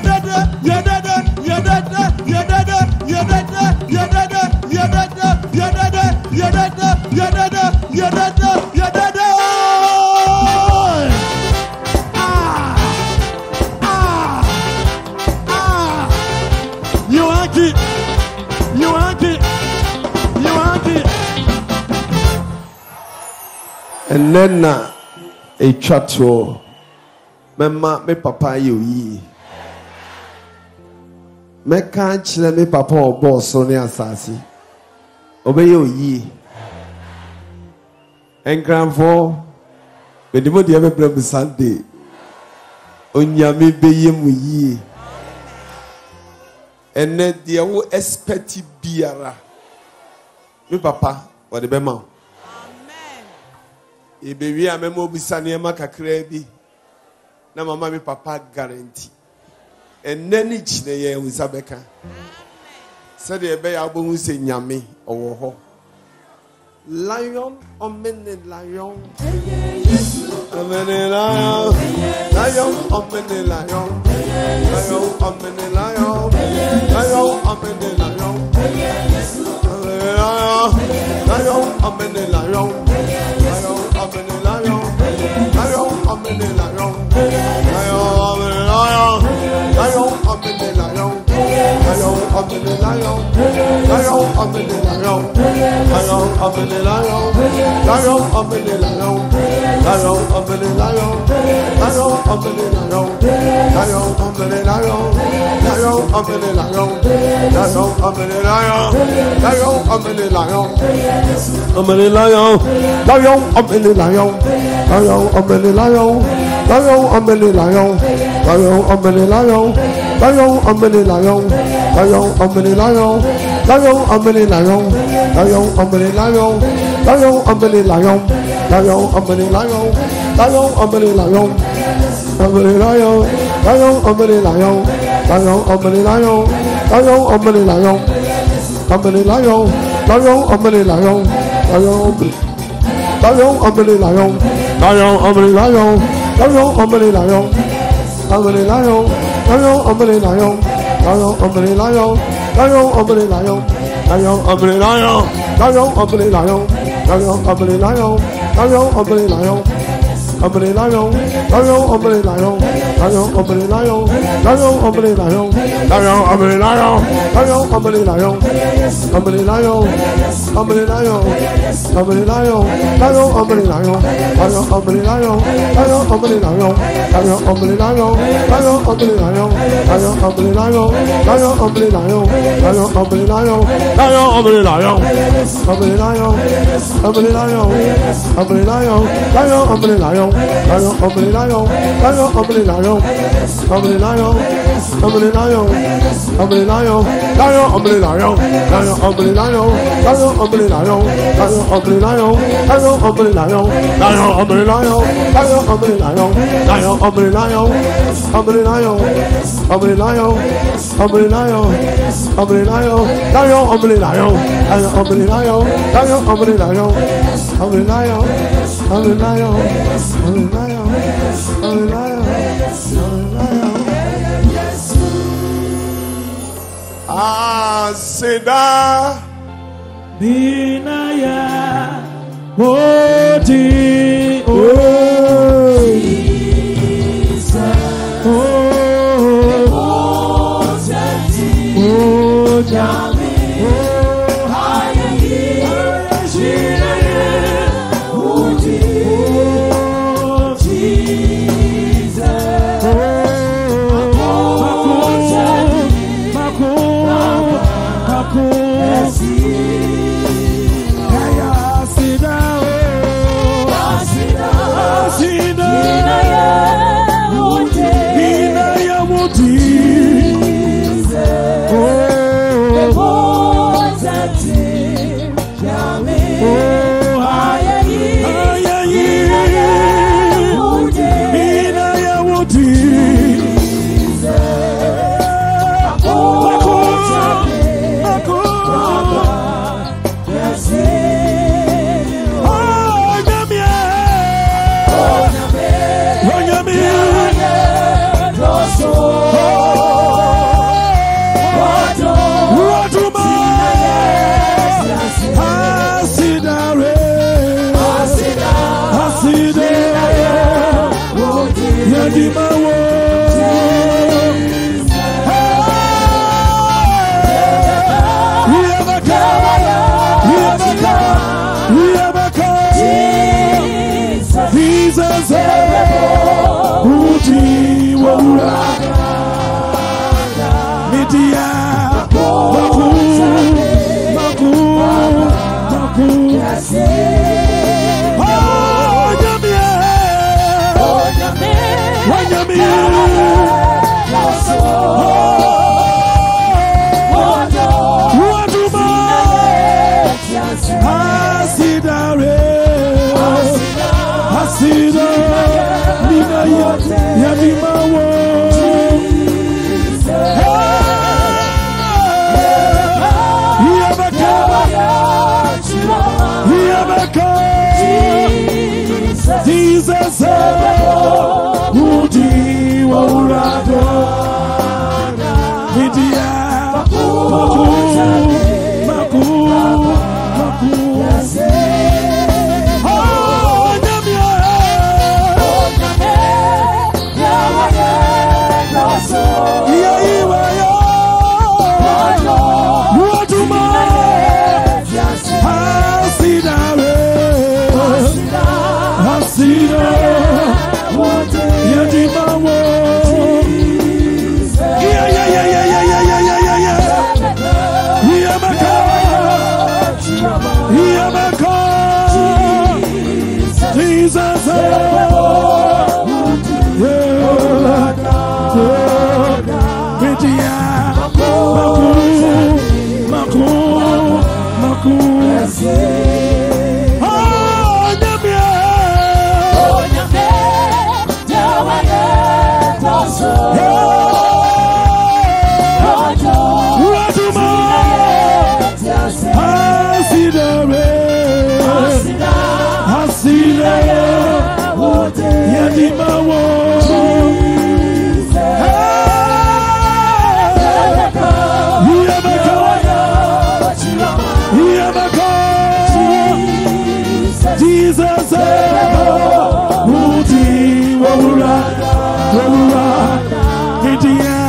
And then a chatro, me papa you ye. Me can't let me papa or boss on the assassin. Obey you ye. And grandfather, when the body ever play Sunday, on yami be yem ye. And then the old expected biara. Me papa, or the bema. Baby, I'm a mobile Saniama Kakrebi. Now, mamma, me papa guarantee. And then each day with Sabeka. Said the bay album will say Yami or Ho. Lion or many lion. A many lion. Lion or many lion. Lion or many lion. Lion or many lion. Lion or many lion. Seda Binaya Oti Oh Jesus Oh Jami Oh Hayayi Shinaye Oti Oh Jesus Oh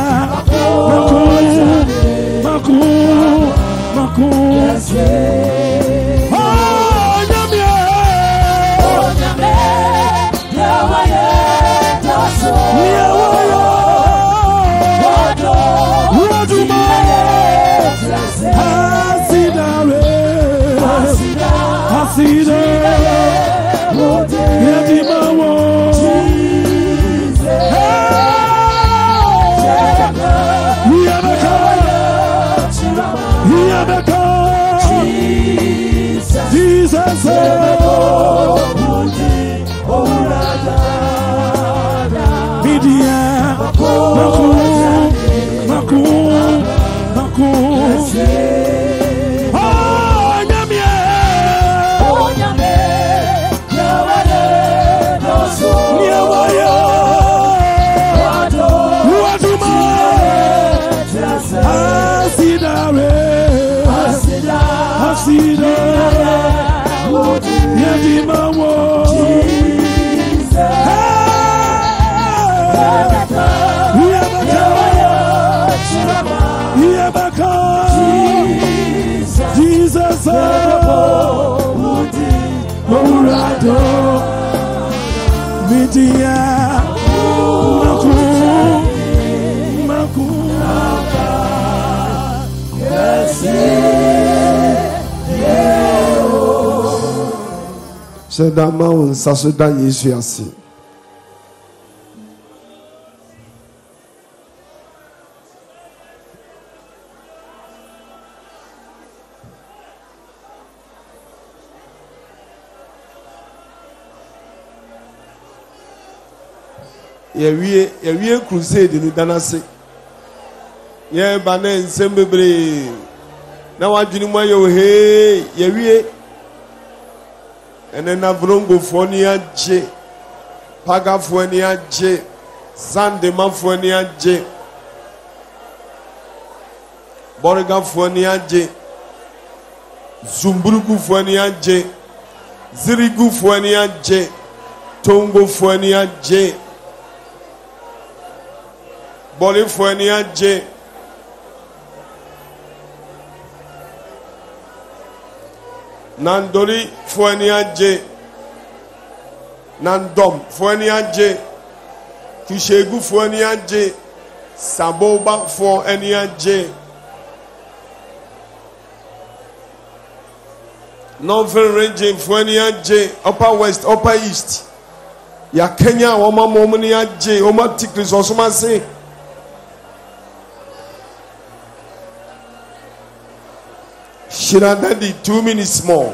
C'est d'abord ça se donne Jésus ainsi. Il y a eu un crusade de Danase. Il y a un banane semblable. Now I do my hey, yeah, and then Avrongo Fonia J, Pagafonia J, Sandemafonia J, Borgafonia J, Zumburuku Fonia J, Zirigu Fonia J, Tongo Fonia J, Bolifonia J. Nandori Fuania J. Nandom Fuania J. Kushegu Fuania J. Saboba Fuania J. Northern Region Fuania J. Upper West, Upper East. Ya Kenya Oma Momonia J. Oma Tikris Osoma say. Shiradadi 2 minutes more.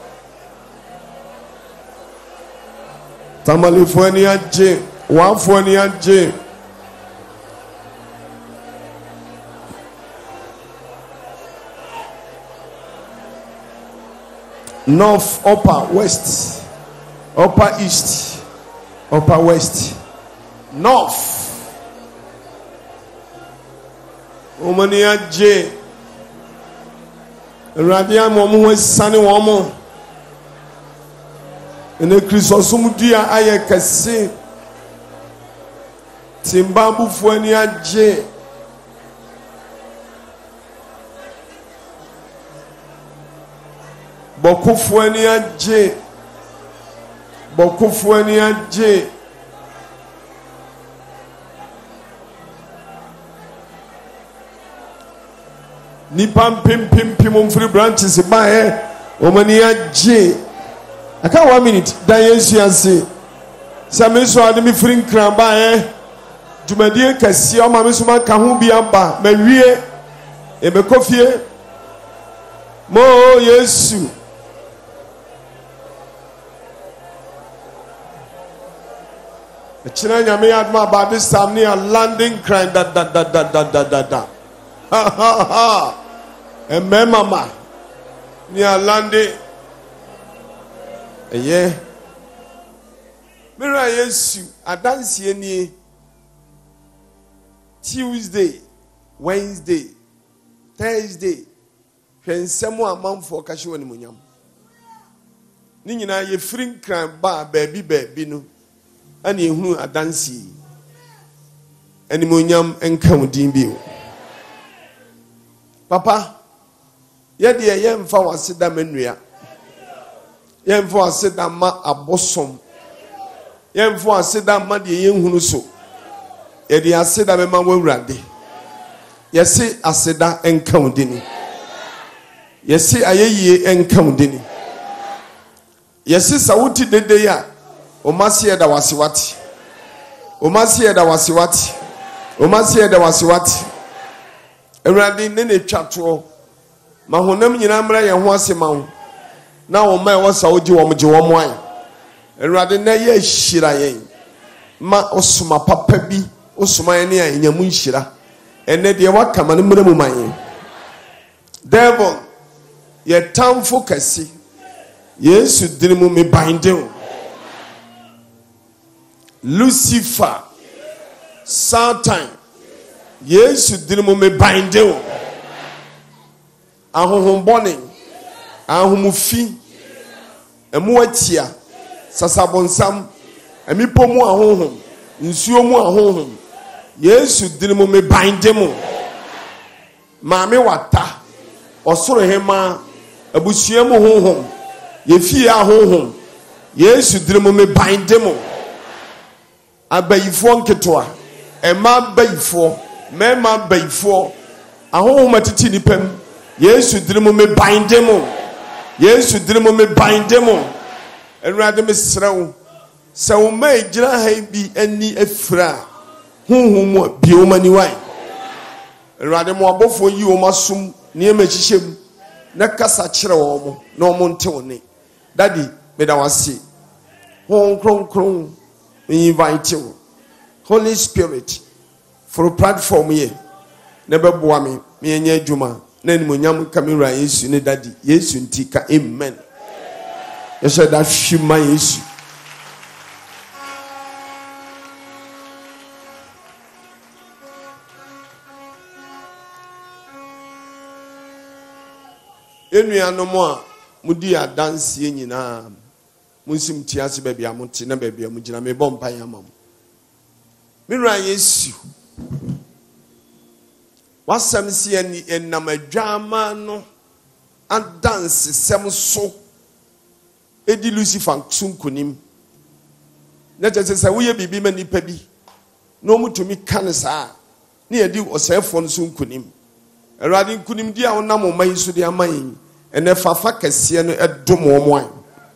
Tamalifonia J. Wafonia J. North, Upper West, Upper East, Upper West, North. Omania J. Radia Momo Sani Womo. In a Chrysosumudia Ayakasi Timbabu Fuania J. Bokufuania J. Bokufuania J. Nipam pim free branches by Omania J. I can't 1 minute. Diane Siansi. Samiso Ademi free cramba Jumadi Cassia Mamisuma Kahumbiamba Marie Ebekofie Mo Yesu. The China may add my about this time near landing crying da. Ha ha ha. And mama near landing. Yeah. Mira Yesu. I dance here Tuesday, Wednesday, Thursday. When someone amount for cashew and munyam. Nina ye free crime bar baby no. And you who a dancey. animonyam enka wo din bio. Papa, yɛde yɛmfa waseda menua. Yɛmfa waseda ma abosom. Yɛmfa waseda ma de yɛnhunu so. Yɛde aseda bɛma wawurade. Yɛse aseda enka wo din. Yɛse ayɛyie enka wo din. Yɛse sawuti dede ya omasi yɛda wasiwati. Omasi yɛda wasiwati. Omasi yɛda wasiwati. Awurade ne twato ma honam nyina mra yɛn ho asema ho na wo ma ɛwɔ sawuji wo mje wo moan. Awurade na yɛ hyira yɛn ma osoma papa bi osoma yɛn a enyamu hyira ene de waka ma ne mra mu man. Devil yɛ tamfo kɛse Yesu dini mu me binding. Lucifer Satan Yesu dini mu me binding. Ahohom bɔne ahomufi emu atia sasabonsam emipo mu ahohom nsuo mu ahohom Yesu dini mu me binding mu. Maame wata osoro hema abusua mu honhom Yefi ahohom Yesu dini mu me binding mu. Abayifo nketoa ema abayifo mema abayifo ahohom atiti nipam Yesu dini mu me binding mu. Yesu dini mu me binding mu. Awurade me srew se wo ma ejira ha bi ani afira honhom mu biomani wan. Awurade mo abofo yi wo masum ne ma hihiem na kasa kire wo mo na wo nte wo ne. Daddy me da wase hon kronkron we invite you Holy Spirit for a platform here never boa me enya adwuma na nimonyam kamera Yesu ne daddy Yesu ntika amen. Yes that shima Yesu. Enuanom a mudi adanse nyina munsim tiase baabi amote na baabi amugina me bompa yamam. Mira Yesu wasam si ani enam adwama no adanse sem so edi Lucifer sunkunim na jese wo ye bibi mani pa bi no mutumi kan saa na yedi osefo no sunkunim Awurade nkunim di a wonam o mai so di aman ene fafa kese no edom wo moan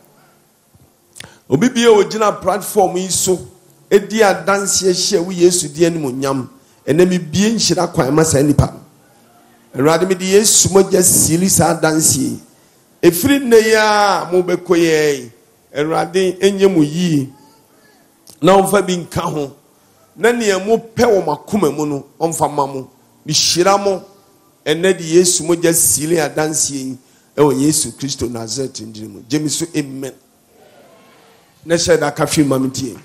obi bia ogina platform yi so edi adanse ahia wo Yesu di animonyam ene me bie nhira kwan ma sa nipa Awurade me di Yesu moja sili sa adanse efiri ne ya mo bekoye Awurade enye mo yi na onfa bi nka ho na ne mo pe wo makoma mu no onfa mamo bi hira mo ene di Yesu moja sili adanse ewo Yesu Kristo Nazareth ndirimu jemiso amen. Ne said that kafi mamiti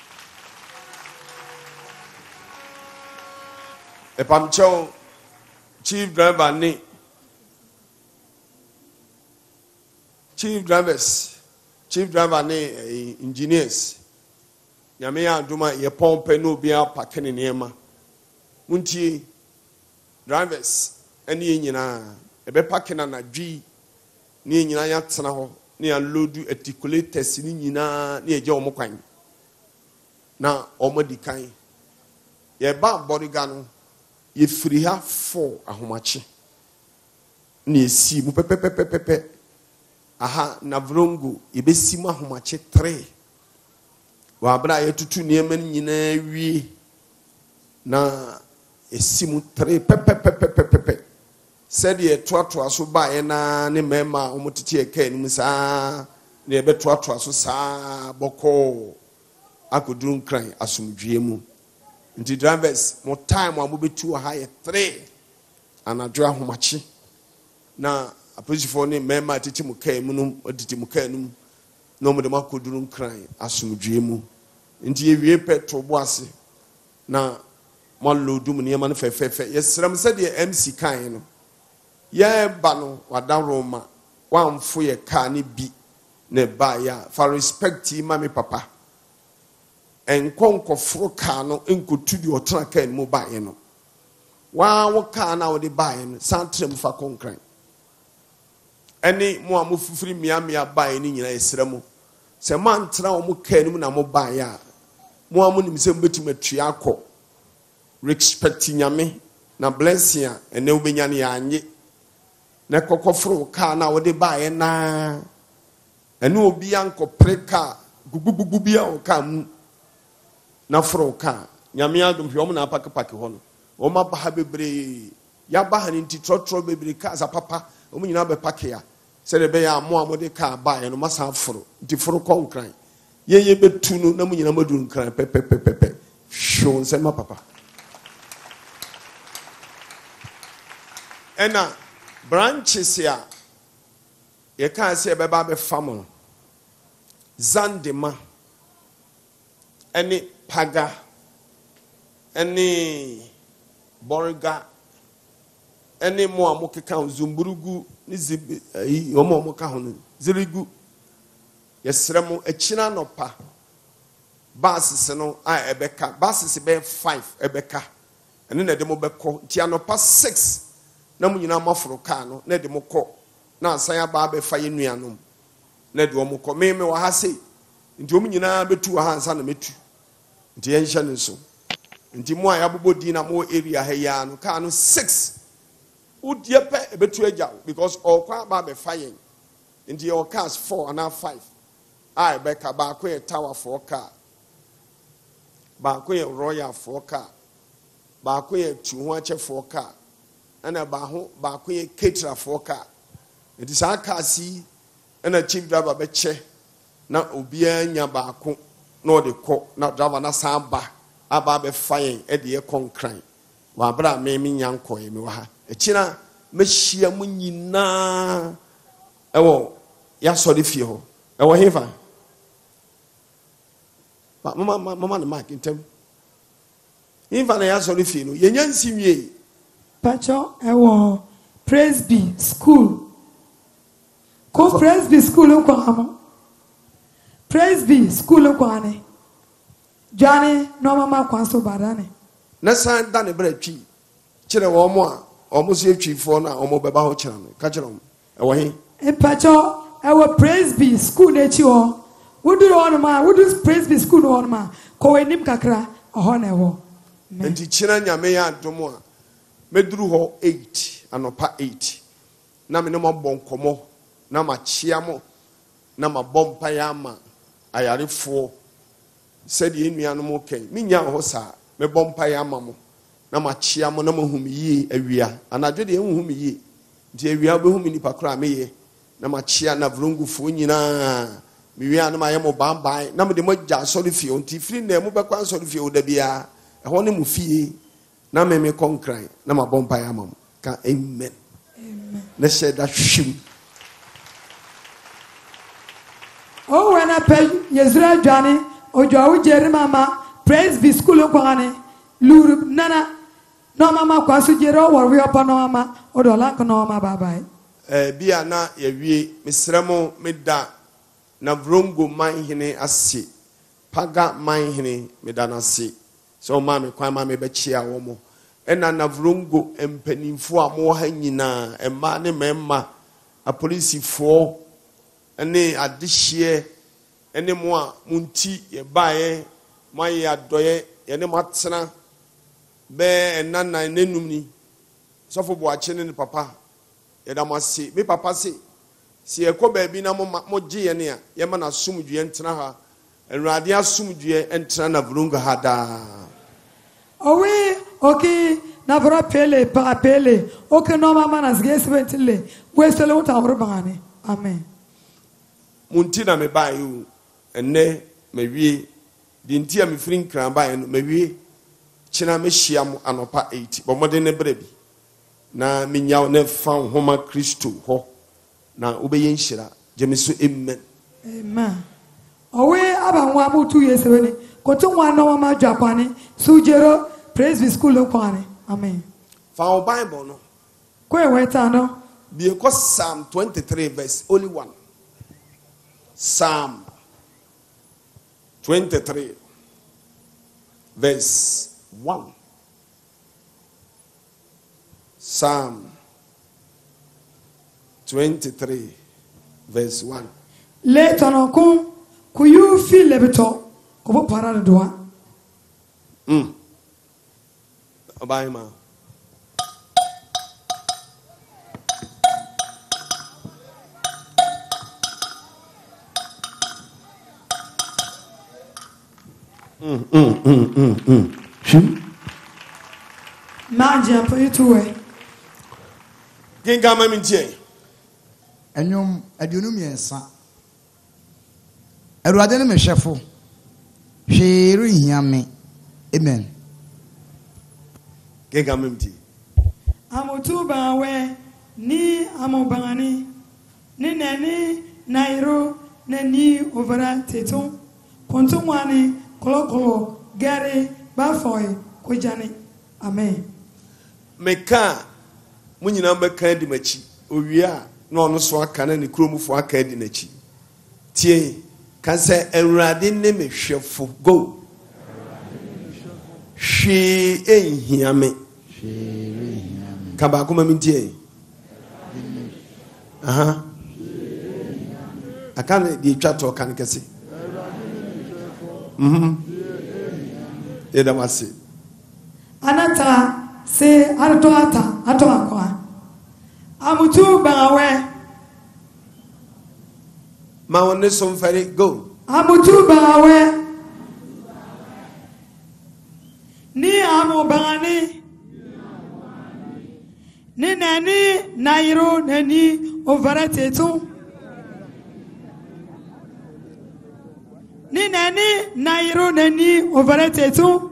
e pamcho chief driver ni chief driver ni engineers nyame ya aduma ye pompe no bia pakene niema muntie drivers eni nyina e be pakena na dwi ni nyina ya tena ho ni loadu articulators ni nyina ni eje omo kwan na omo dikan ye ba boriga no ye firi ha for ahomache ni esi mu pepepepepe aha na vrongo ye besi mu ahomache 3 wa bra ye tutu niema nyina wie na esi mu 3 pepepepepe said ye toa so ba ye na ne mema omotete e ka ni saa ne ye betoa so saa boko akoduru nkran asomdwie mu nti drivers mo time amobetu ha ye 3 anadwo ahomache na aposifo ne mema tete mu ka mu no odite mu ka num no mo de makoduru nkran asomdwie mu nti ye wie petrol bo ase na mo loadu mu ne ma no fefefe yesram said ye MC kan no ye ba no wada Roma wamfo ye ka ne bi ne ba ya for respect ma me papa nkɔnkɔforo kaa no nkotu di ɔtena kaa no mu baeɛ no waa wo kaa na wɔde baeɛ no san trem fa kɔnkran ɛne mo a mo fifiri miamia baeɛ no nyinaa ɛsrɛ mo sɛ mantena wɔ mo kaa no mu na mo baeɛ a mo a mo nim sɛ mbɛtumi atua akɔ respect nyame na blessing a ɛnɛ wobɛnya no yɛanye na kɔkɔforo kaa na wɔde baeɛ naa ɛne obi ankɔpere kaa gugugugu bi a wɔ kaa mu na foro kaa nyame adom hwɛ ɔmo na apakepake hɔ no ɔmo aba ha bebree yɛaba ha no nti trɔtrɔ bebree kaa sa papa ɔmo nyinaa bɛpake a sɛdeɛ ɛbɛyɛ a mo a mode kaa baeɛ no masa foro nti foro kɔ nkran yɛyɛ bɛtu no na mo nyinaa maduru nkran pɛpɛpɛpɛpɛ hwɛ nsɛm ma papa ɛna branches a yɛkaa sɛ ɛbɛba bɛfa mo no Zandema ɛne Paga ɛne Borga ɛne mo a mo keka ho Zumburugu ne ɔmo a mo ka ho no Zirigu yɛsrɛ mo akyina nɔpa buses no a ɛbɛka buses bɛyɛ 5 ɛbɛka ɛne na ɛde mo bɛkɔ nti anɔpa 6 na mo nyinaa maforo kaa no na ɛde mo kɔ na asan aba abɛfa yɛ nuanom na de wɔn kɔ me wɔ ha sei nti wɔn nyinaa bɛtu wɔ ha ansa na mɛtu nti yɛnhyɛ ne so nti mo a yɛabobɔ din na mo area ha yi no kaa no 6 wodeɛ pɛ ɛbɛtu agya because ɔkɔ aba abɛfa yɛn nti yɛwɔ cars 4 anaa 5 a ɛbɛka baako yɛ tower 4 car baako yɛ royal 4 car baako yɛ tuho akyɛ 4 car ɛna baako yɛ caterer 4 car nti saa cars yi ɛna chief driver bɛkyɛ na obiara nya baako na ɔde kɔ na driver na san ba aba bɛfa yɛn ɛde yɛ kɔnkran wɔ abere a me nya nkɔɛ me wɔ ha ɛkyina mɛhyia mo nyinaa ɛwɔ yɛasɔre fie hɔ ɛwɔ hefa mama ne mark ntɛm hefa na yɛasɔre fie no yɛnya nsi wie Pacho ɛwɔ Presby school ko Presby school nkwa amo Presby school nkwa ane Johnny no mama kwanso badane na san da ne bra twi kyerɛ wɔn mo a ɔmo so atwifo na ɔmo bɛba ho kyerɛ no ka kyerɛ wɔn ɛwɔ he Pacho ɛwɔ Presby school n'akyi hɔ woduru hɔ ma woduru Presby school no hɔ ma kɔ w'anim kakra ɔhɔ na ɛwɔ nti kyerɛ nyame yɛ adom a meduru hɔ 8 anopa 8 na me ne mo bɔ nkɔmɔ na makyia mo na mabɔ mpaeɛ ama ayarefoɔ sɛdeɛ nnuanom kɛn menya hɔ saa mebɔ mpaeɛ ama mo na makyia mo na mahum yie awia anadwo deɛ nhum yie nti awia bɛhum nipa kora meyɛ na makyia na vrongufoɔ nyinaa mewia na mayɛ mo bamban na mede mo gya asɔre fie nti firi na mo bɛkɔ asɔre fie wo da biara ɛhɔ ne mo fie na me kɔnkran na mabɔ mpaeɛ ama mo ka amen na hyɛ da hwim oh when I pay Yezra Johnny ojo ujeri mama Presby school kwani luru nana no mama kwasu jero worwe opa no mama odola ko no mama bye bye bia na yawie mesrɛ mo meda na vrongo manhene ase Paga manhene meda na se so ma me kwan ma me bɛkyia wɔ mo ɛna na vrongo empanimfo a mo ha nyinaa ɛma ne mɛma apolisifoɔ ɛne adehyeɛ ɛne mo a munti yɛbaeɛ mo ayɛ adɔyɛ yɛne mo atena bɛɛ ɛnanan n'enum ni sɔfo boakye ne papa yɛda mo ase me papa se si ɛkɔ baabi na mo gye yɛne a yɛma na asomdue ntena ha awurade asomdue ntena na vrongo ha daa owi okay na vro pele pa pele okay no mama na sgesventile wesele uta horbane amen munti na me bae o enne mawie di nti a me firi nkran bae no mawie kyena me hyia mo anopa 8 bo mode ne bra bi na menya ne fa homa Kristo ho na obeye nhyira gye so amen amen owi aba nwa mo 2 years weni koto nwa no mama dwakwani sujero Presby school kwani amen fa o bible no kwe weta no be ko Psalm 23 verse only 1 Psalm 23 verse 1. Psalm 23 verse 1. Le tonokun kuyu fi lebeto kobo parade doa. Obaima. Manja po ituwe. Kinga mamintie. Enyom aduonu miensa. Awurade ne mehwefo. Hweru hiame. Amen. Kinga mamintie. Amutu bawe ni amobani ni nani nairo nani overa teton kontumwani kolokolo gari bafoy kujani. Amen. Meka munyina meka di machi owia na ono so aka na ne kromufo aka di nachi tie ka se Awurade ne mehwefo go hwe enhiame ka ba ko mamintie aha aka ne di twa to kan kese edamase Anata se ato akwa. Amutu bawe. ma wonne so mfari go Amutu bawe. Ni amobani. Ni nani nairo nani overate. Ni nani nairo nani overate.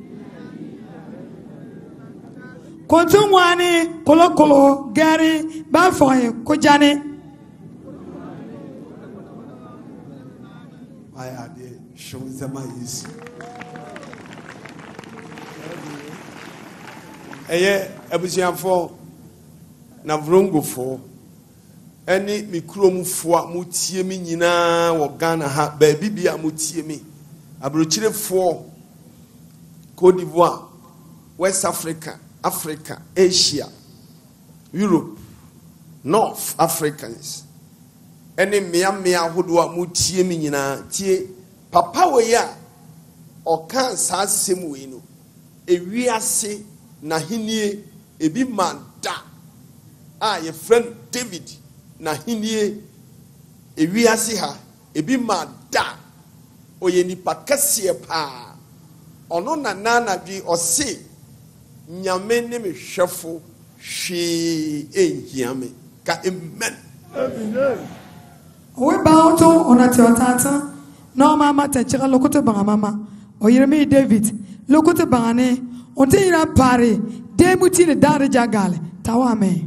Kontumwani kolokolo gari bafoye kujani. aya de show zama yisi eye abusiafo na vrongofo eni mikromfo a mutie mi nyina wo Ghana ha ba bibia mutie mi abrochirefo Côte d'Ivoire, West Africa, Africa, Asia, Europe, North Africans. Any mea hudwa mutie mi nyina tie papa we ya oka sa asem we no ewiase na henie ebi manda ye friend David na henie ewiase ha ebi manda oye nipa kese pa ono na nana bi ose nyame ne me hwefo hwe enhiame ka amen. We bow on a teotata. No mama techera lokote banga mama. Oyiremi David lokote bangane. Onte ira pare. Demuti ne dare jagale. Tawame.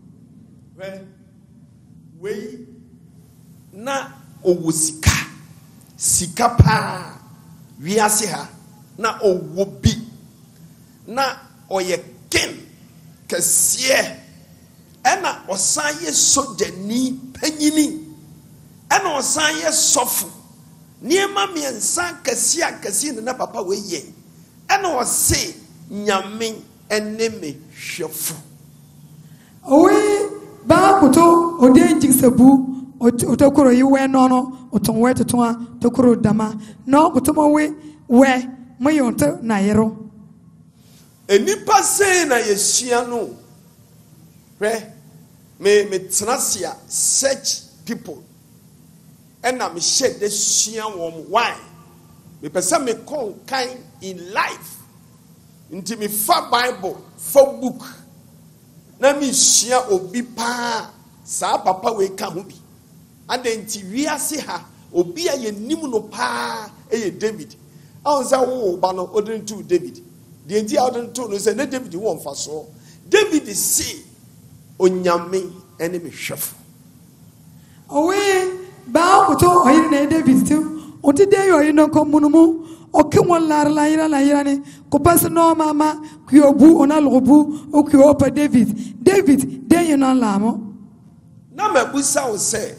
We na owusika sika pa wiase ha na owobi na oye ken kese ena osan ye sojani panyini ena osan ye sofu niema miensa kese ne na papa we ye ena ose nyame eneme hwefu Owe ba kuto odenjik sebu otokoro yiwe nono otonwe totoa tokoro dama no kutomo we mayonte na yero enipa sei na yesua no me tenasia search people and I'm shed the sua wom why me pesa me kon kind in life into me fa Bible for book na me sua obi pa sa papa we ka ho bi adenti wiase ha obi a yenim no pa David anza wo ba no odin to David the enti odin to no say na David won fa so David say onyame ene me hwefo owe ba kuto oyire na David tu oti de yo ino ko munumu okemon la yira ne ko pass no mama kuobu ona lobu okuopa David de yo na lamo na mabusa wo say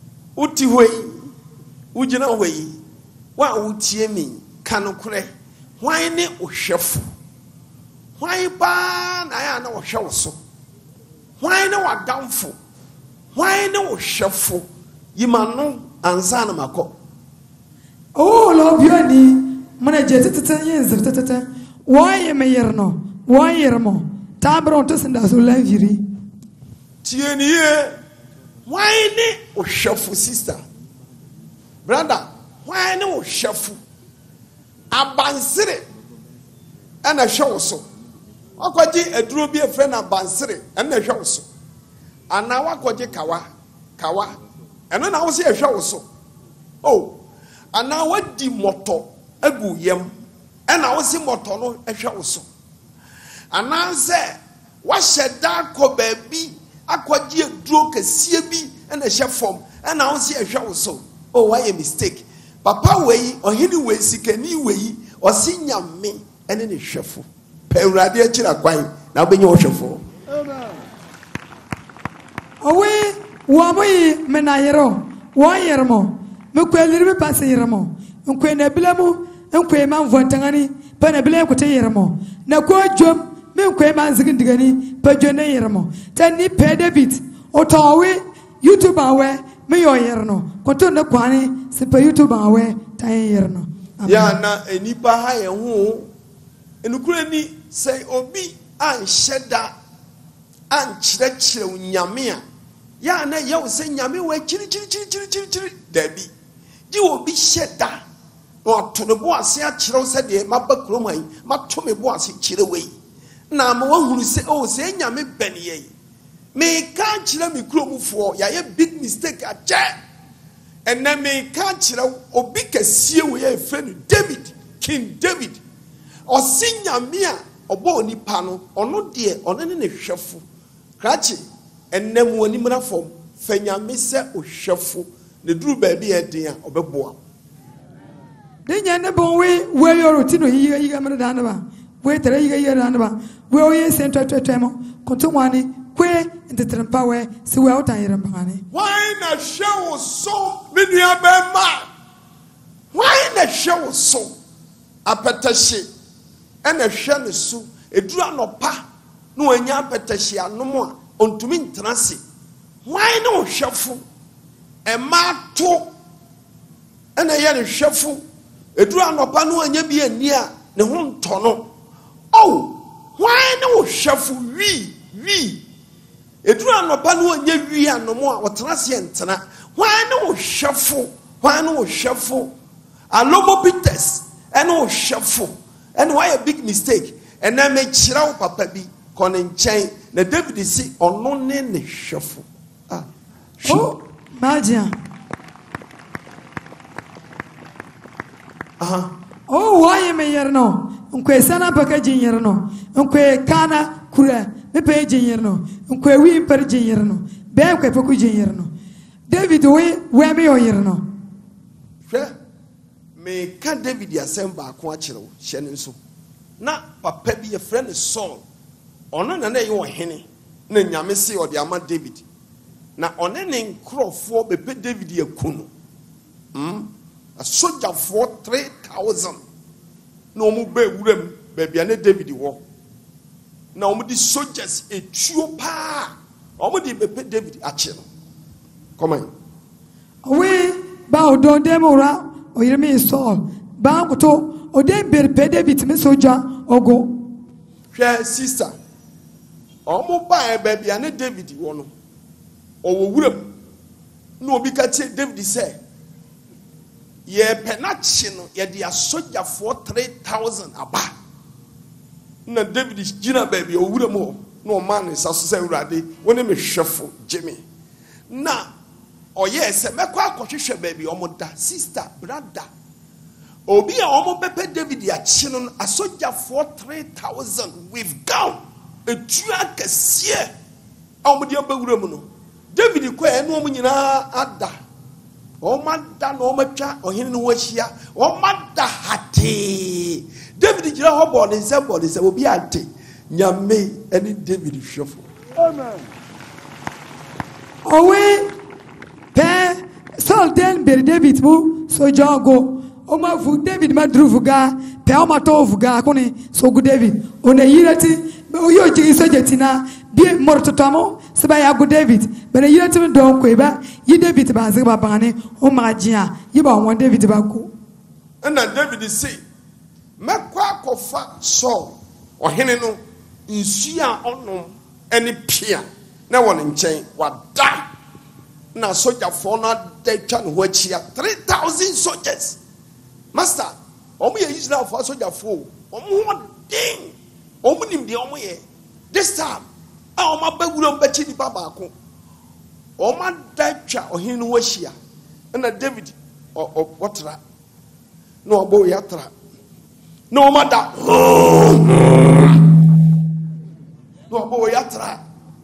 uti hoi ugina hoi wa utie mi kanokure why ne ohwefo why ba na ya na ohwe so why ne wagamfo why ne ohwefo yimano ansa na mako oh lo bioni mana jetete yenzir tetete why me yerno why yermo tabron to senda so laviri tienie why ne ohwefo sister brother why ne ohwefo abansire ana hwe so akwaji aduro bi efre na abansire ana hwe so ana wakwaji kawa eno na wo se hwe so oh ana wadi moto agu yam ana wo se moto no hwe so ana se wa hyeda ko baabi akwaji aduro kasie bi ana hye fom ana wo se hwe so oh why a mistake papa wei ohini wei sikani wei osinyame ene ne hwefo pewrade akira kwan na obenye hwefo amen owe wo moyi menayero wo yermo mekweliri be passe yermo nkwe na bilemu nkwe man vontangani pa na bile kote yermo na ko djom me nkwe man zigindigani pa jone yermo tani pe David otawe YouTube awe me yo yerno koto na kwani se pa YouTube awe tan yerno ya na enipa ha ye hu enukure ni say obi an sheda an chirechire nyame a ya na ye wo say nyame we chiri dabi di obi sheda o to ne bo ase a chire wo say de mabakro man mato me bo ase chire we na ma wo huru say o say nyame ben ye me ka chire me kromufo ya ye big mistake a che and then me ka chire obi kasie we ye friend David King David o si nyame a obo onipa no ono de ono ne ne hwefo krachi ennem woni mra fom fanyame se ohwefo ne duru ba bi eden a obeboa de nyane bon we yoro tino yiga mra da na ba we tere yiga da na ba we o ye sento twetwemo konto wani kwe ntetrempa we si we otan yere mbane why na show so me nua ba ma why na show so apetashi ena hwe ne so eduru anopa no anya apetashi anom a ontumi ntrase why no hwefo ema to ena ye ne hwefo eduru anopa no anya bi ani a ne ho ntono oh why no hwefo wi eduru anopa no anya wi anom a wotrase ntena why no hwefo alomo Peters ena hwefo and why a big mistake and I make chiraw papa bi konen chen na David si ono ne ne hwefo oh magia oh why me yerno nkwe sana paka jinyerno nkwe kana kura me pe jinyerno nkwe wi per jinyerno be kwe peku jinyerno David we me yerno me ka David yasemba ko akyerew hye ne nso na papa bi ye friend Saul ono na ye ohene na nyame se ode ama David na one ne nkrofo bepe David yakunu a soldier for 3,000 na omu be wuram be bia ne David wo na omu di soldiers etuo pa omu di bepe David akyerew come on we ba odon demora oyiremi Saul ba koto ode berpe David me soja ogo hwe sister omo ba ba bia ne David wo no owo wuram na obi ka tie David say ye penachi no ye dia soja for 3,000 aba na David gina ba bia owuram ho na o man sa so say urade woni me hwefo Jimmy na oye se mekwa akohwehwe ba bia omo da sister brother obi a omo pepe David ya chi no asoja for 3,000 with gown etua kasie omo dia bewuram no David kwa eno omo nyina ada o mada no matwa ohene no wahia o mada hate David gira ho bo ne se obi ante nyame eni David hwefo amen owe pe Saul den ber David mu so jago Oma vu David madru vuga pe oma to vuga koni so gu David ona yirati oyo jigi so jetina bi mortotamo se ba ya gu David bere yirati me don ko ba yi David ba ze ba bane o ma jia yi ba won David ba ku na David say mekwa kofa Saul ohene no nsu a onom ene pia na won nchen wada na soldier for na de twa no achia 3,000 soldiers. Master, omu ye Israel for soldier for omu ding omu nim de omu ye this time a omu baguro mbachi ni baba ko omu da twa ohene no achia na David otra no obo yatra no omu da no obo yatra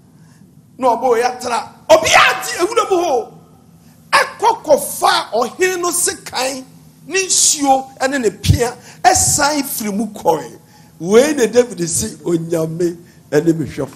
obi ati ewuno mo ho ekokofa ohene no sekan ni nsuo ene ne pia esai firi mu koi we ne David si onyame ene mehwefo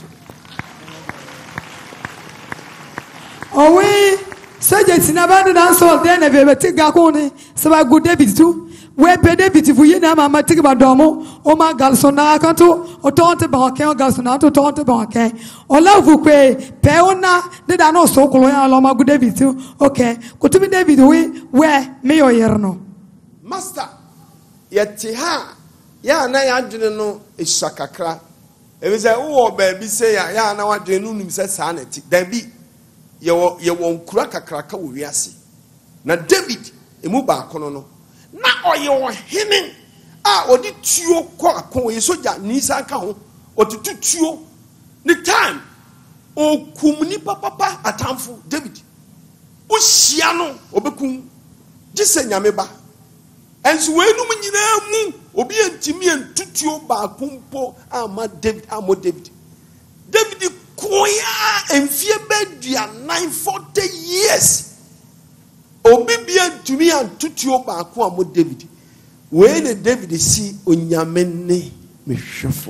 owe sajeti na ba na so de na be tiga ko ni se ba go David tu we pe David fu yi na mama tiga ba domo o ma galso na kanto o tonte ba ke o galso na to tonte ba ke o la vu pe ona de da no so kolo ya lo ma go David tu okay ko tu David we me yo yerno Master yete ha ya na ya dwene no esakakra e say wo ba bi say ya na wa dwene no nim say sa na ti da bi ye won kura kakraka wo wiase na David emu ba kono no na oye ohene a odi tuo ko akon ye soja ni sa ka ho otutu tuo ni time o kumni papa atamfo David o hia no obekum gise nyame ba enso we num nyina mu obi antimi antutuo ba kompo ama David David koya enfie bedua 940 years obi bi antumi antutuo ba ko amo David we ne David si onyame ne mehwefo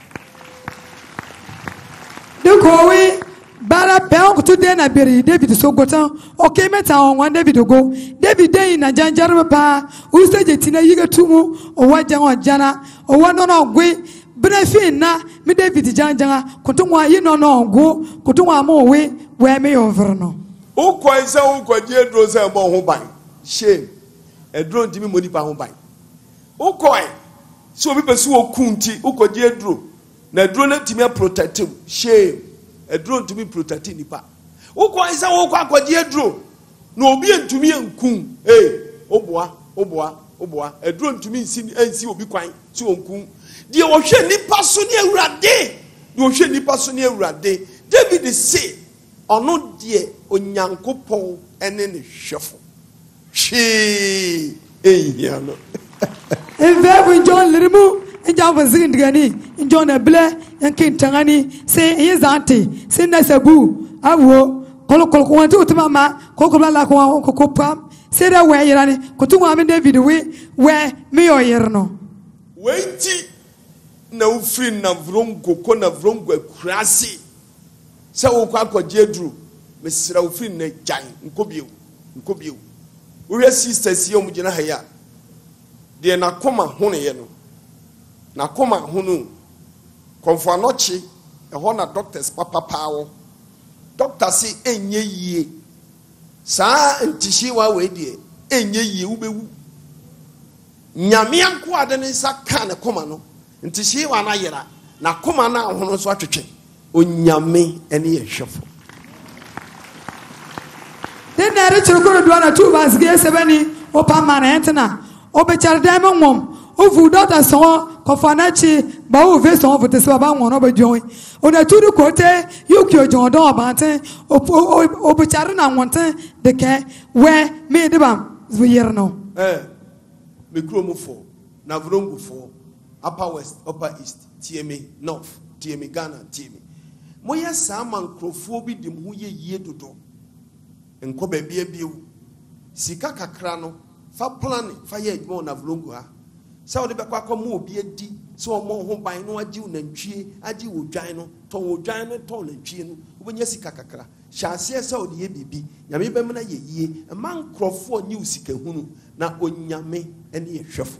de ko we bara peon to de na beri David so gotan okay meta on David go David dey na janjar pa useje tina yiga tumu o wajan o jana o wono no gwe brefi na me David janjanga kotonwa yi no go kotonwa mo we me over no ukwa isa ukwa die dro se mo ho ban shame edro ntimi moni pa ho ban ukwa so bi pesu okunti ukwa die dro na dro na ntimi protect shame edro ntimi protect nipa ukwa isa ukwa akwadie dro na obi ntumi enkun oboa edro ntumi nsi obi kwan si onkun die wo hwe nipa so ne awurade David say ono die onyankopon ene ne hwefo ehia no Eve John Lirimu John Vazin Gani John Eble yankin tangani say yezante say nasabu awo kolokol ko wanti utimama kokobla la ko kokopam say da we yerani kotunwa me David we me oyerno wenti na ufri na vrongo ko na vrongo akurasi se wo kwa kwaje dru mesira ufri na jan nkobie wo sisters ye omugina haya de na koma hone ye no na koma hunu konfo anochi eho na doctors papa pawo doctor say enye yie saa ntishi wa we die enye yie ubewu nyame anko ade ne nsa ka ne koma no ntishi wa na yera na koma na hono so atwetwe onyame ene ye hwefo den na re chirukuru duana 2 verse 7 opa manentna obechar demom ovu dota so kofanachi ba o ve so vote se ba won ba join ona turu kote yukyo jon don obante obechar na wonten de ke we me de bam zuyere no me kromo for na vrongo for upper west upper east TMA north TMA Ghana TMA moya sama nkrofo bi dim ho ye yie dodo enko ba bia biu sika kakra no fa plan fa ye adwuma na vrongo ha So the Bacamo be a D, so more home by no adu and tree, adu would gino, ton giant, ton and chin, when you see Kakakra. Shall see us out the ABB, Yamibamana ye, a man Crawford new Sikahunu, now on Yame and the shuffle.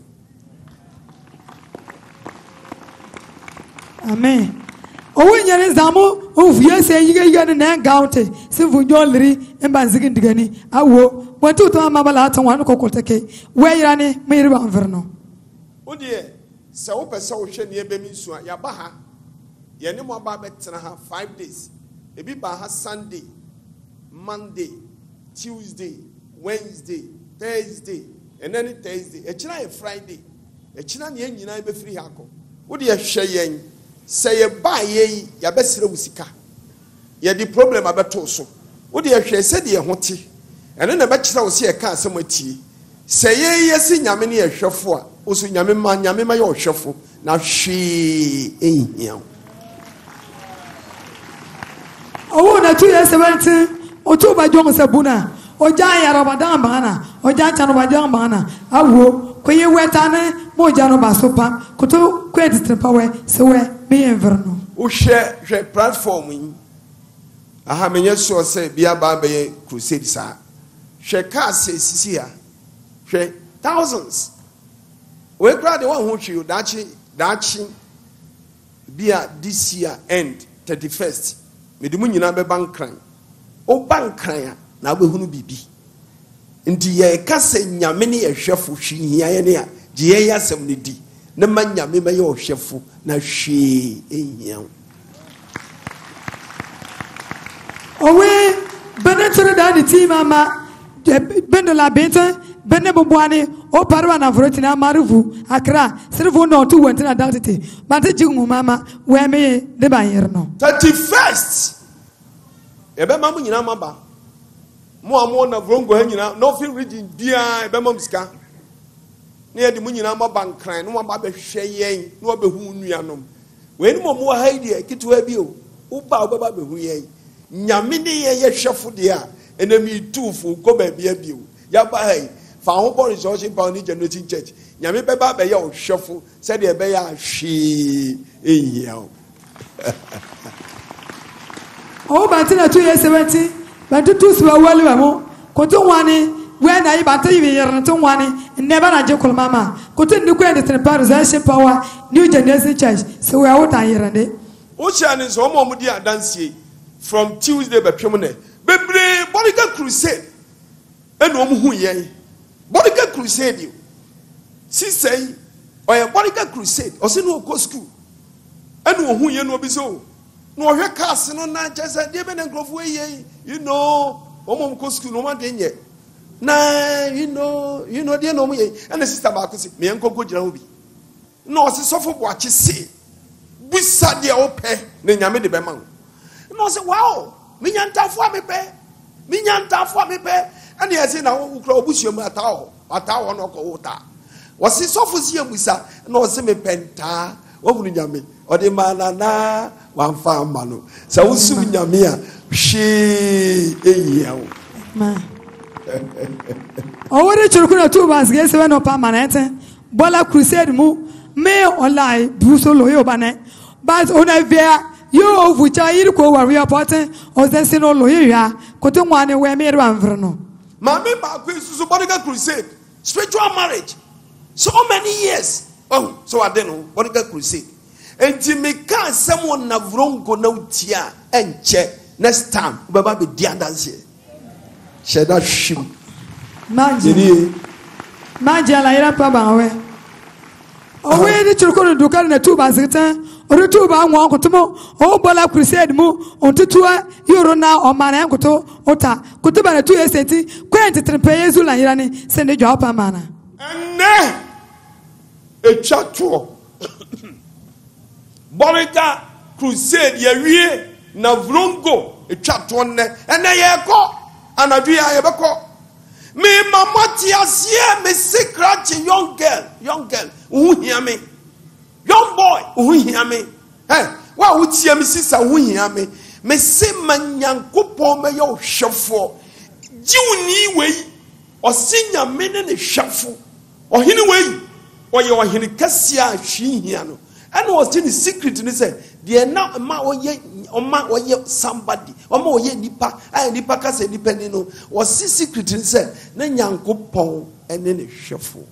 Amen. Oh, when you're in Zamo, oh, yes, you get an egg county, Silver Jollery, and Banzigin Digani. I will, what to Mamma one cocotake, where Yanni made around Verno. Oh dear, so open social near Bemisua, Yabaha, Yanimo Babet 5 days. A bit by Sunday, Monday, Tuesday, Wednesday, Thursday, and then Thursday, a China Friday, a China Yen United Free Hako. What do you say? Say a buy ye, Yabesra Usika. Ye the problem about Toso. What do you say? Said ye hoti, and then a bachelor will see a car somewhere tea. Say ye, yes, in Yamini a chauffeur, also Yamima, Yamima, your chauffeur. Now she ain't here. Oh, na 2 years 17, or 2 by John Sabuna, or Jaya Ramadan Bana, or Jachan Bajan Bana. I will, when you wet on it, more Jano Basopa, Koto, credit the power, so me and Verno. Who share platforming? I have many so say, be a Babe crusade, sir. She can't say, here. She thousands. We cried the one who she would dachi be at this year end 31st. Me the munyina be bankran o bankran na be hunu bibi nti ye ka se nyame ne ye hwefo hwi hia ye ne a je ye asem ne di ne ma nyame ma ye o hwefo na hwe ehia owe benetro da di team ama bendola benta benne boboane o parwa na frotina maruvu akra servo no to wentina daltete bante jigu mama we me de banyer no 31st ebe mamu nyina maba mo amo na vrongo ha nyina no feel region bia ebe mam ska na ye de mu nyina maba nkran no maba be hwe yen no be hu nuanom we ni mo mo ha ide kitwa bi o uba obeba be hu yen nyame ne ye hwefo de a enemi tufu ko ba bia bi o ya ba hai fa ho bor resource pa ni generating church nyame beba be ye o hwefo se de be ya hwe ehia o oh batina 2 years 17 bantu tu so wali mo koto wani when I bata yi yer to wani never na je kol mama koto ndi ko end representation power new generation church so we out an yerande o cha ni so mo di adansie from Tuesday be twemne bebre Bodiga crusade eno mo hu yen Bodiga crusade you si say oya Bodiga crusade o se no ko school eno hu yen no bi so no hwe cast no na chese de be na nkrofo yen you know omom ko school no ma de nye na you know de no mo yen and the sister ba ko se me enko gira obi no se sofo bo achi se bisa de o pe na nyame de be ma no se wow me nyantafo a me pe and ye say na wo kura obusuam atawo no ko wuta wo se sofo si abusa na o se me penta wo hunu nyame o de manana wan fa mano sa wo su nyame a hwe ehia wo ma o wore churukuna tu bas ge se no permanent bola crusade mu me online bruso lo yo bane but ona via yo vucha iri ko wa report o se se no lo ya ko to nwane we me ro anvro no ma me ba ko isusu Bodiga crusade spiritual marriage so many years oh so I don't know Bodiga crusade enti me ka asem na vrongo na utia enche next time baba be dia dance sheda shim maji ala ira pa ba we o we ni churuko dukar na tuba zitan o tuba nwa kotomo o bola crusade mu on tutua yoro na o mara enkoto ota kutuba na 2 years eti kwenti trepe yezu la ira ni se ne jwa pa mana enne echato Bodiga crusade ye wie na vrongo echato ne enne ye ko anadua ye beko me mama ti asie me secret young girl who hear me young boy who hear me hey wa who tie me sister who hear me se manyankopon me yo hwefo jiwni wei osinya me ne hwefo ohini wei Oye ohene kase a hwi hia no. And was in the secret and say, "Dear now ma oye somebody, oye nipa, nipa kase depending no was secret and say, na Nyankopon and then a shuffle."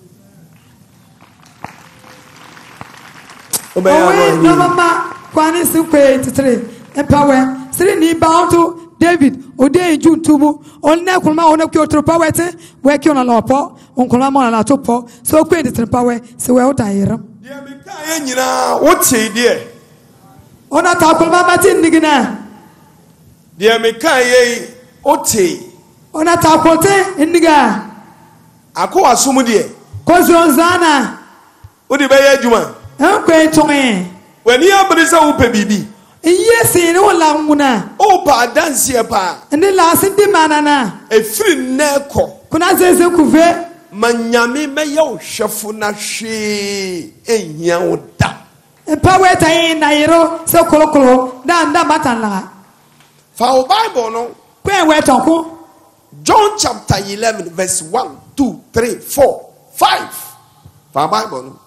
No mama kwani sikwe titre empower siri ni bound to David ode June tubu onne kulma onne ki otro power te we ki ona lopo onkulma mo na topo so kwe titre power se we otayira dear me ka nyina wote dear ona ta kulma mati ndigina dear me ka ye ote ona ta kote ndiga akọ asum dear kozonzana odi be ye adwuma enkwe tonye when you abisa wo pe bibi yes ni wala nguna o pa dance e pa ndi la sindi manana efiri neko kuna zeze kuve manyame meye ohwefo na hwe ehia oda empower tayin na yero se kolokolo da matala fa o bible no kwen we tonko John chapter 11 verse 1 2 3 4 5 fa bible no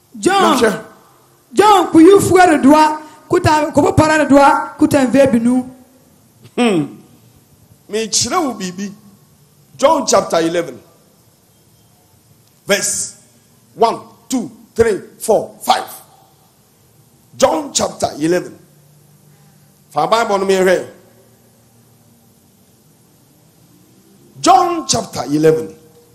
John kuyu fuere doa kuta ko para doa kuta mvebinu me chire wo bibi John chapter 11 verse 1 2 3 4 5 John chapter 11 fa bible no me re John chapter 11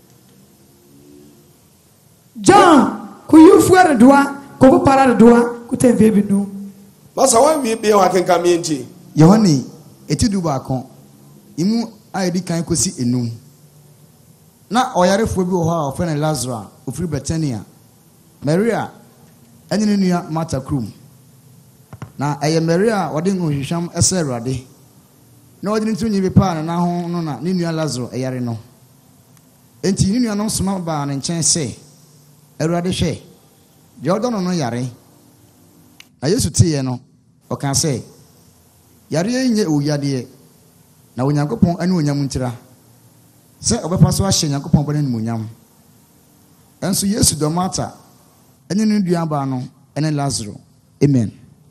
John kuyu fuere doa ko para doa kuta mvebinu masa wa wi be wa kenka me nti Yohane etidu baako imu ayedi kan kosi enum na oyarefo bi wo ha ofene Lazarus ofiri Bethania Maria enyi ne nua Martha krum na eye Maria wode nhwehwam ese Awurade na wode ntu nyi bepa na ho no na ne nua Lazarus eyare no enti ne nua no soma ba ne nkyɛn se Awurade hwɛ de odono no yare na Yesu tiye no o kan say yare nye oyade na Onyankopon ane onyam ntira se obepa so ahye Nyankopon bane onyam enso Yesu do Martha ene no dua ba no ene Lazarus amen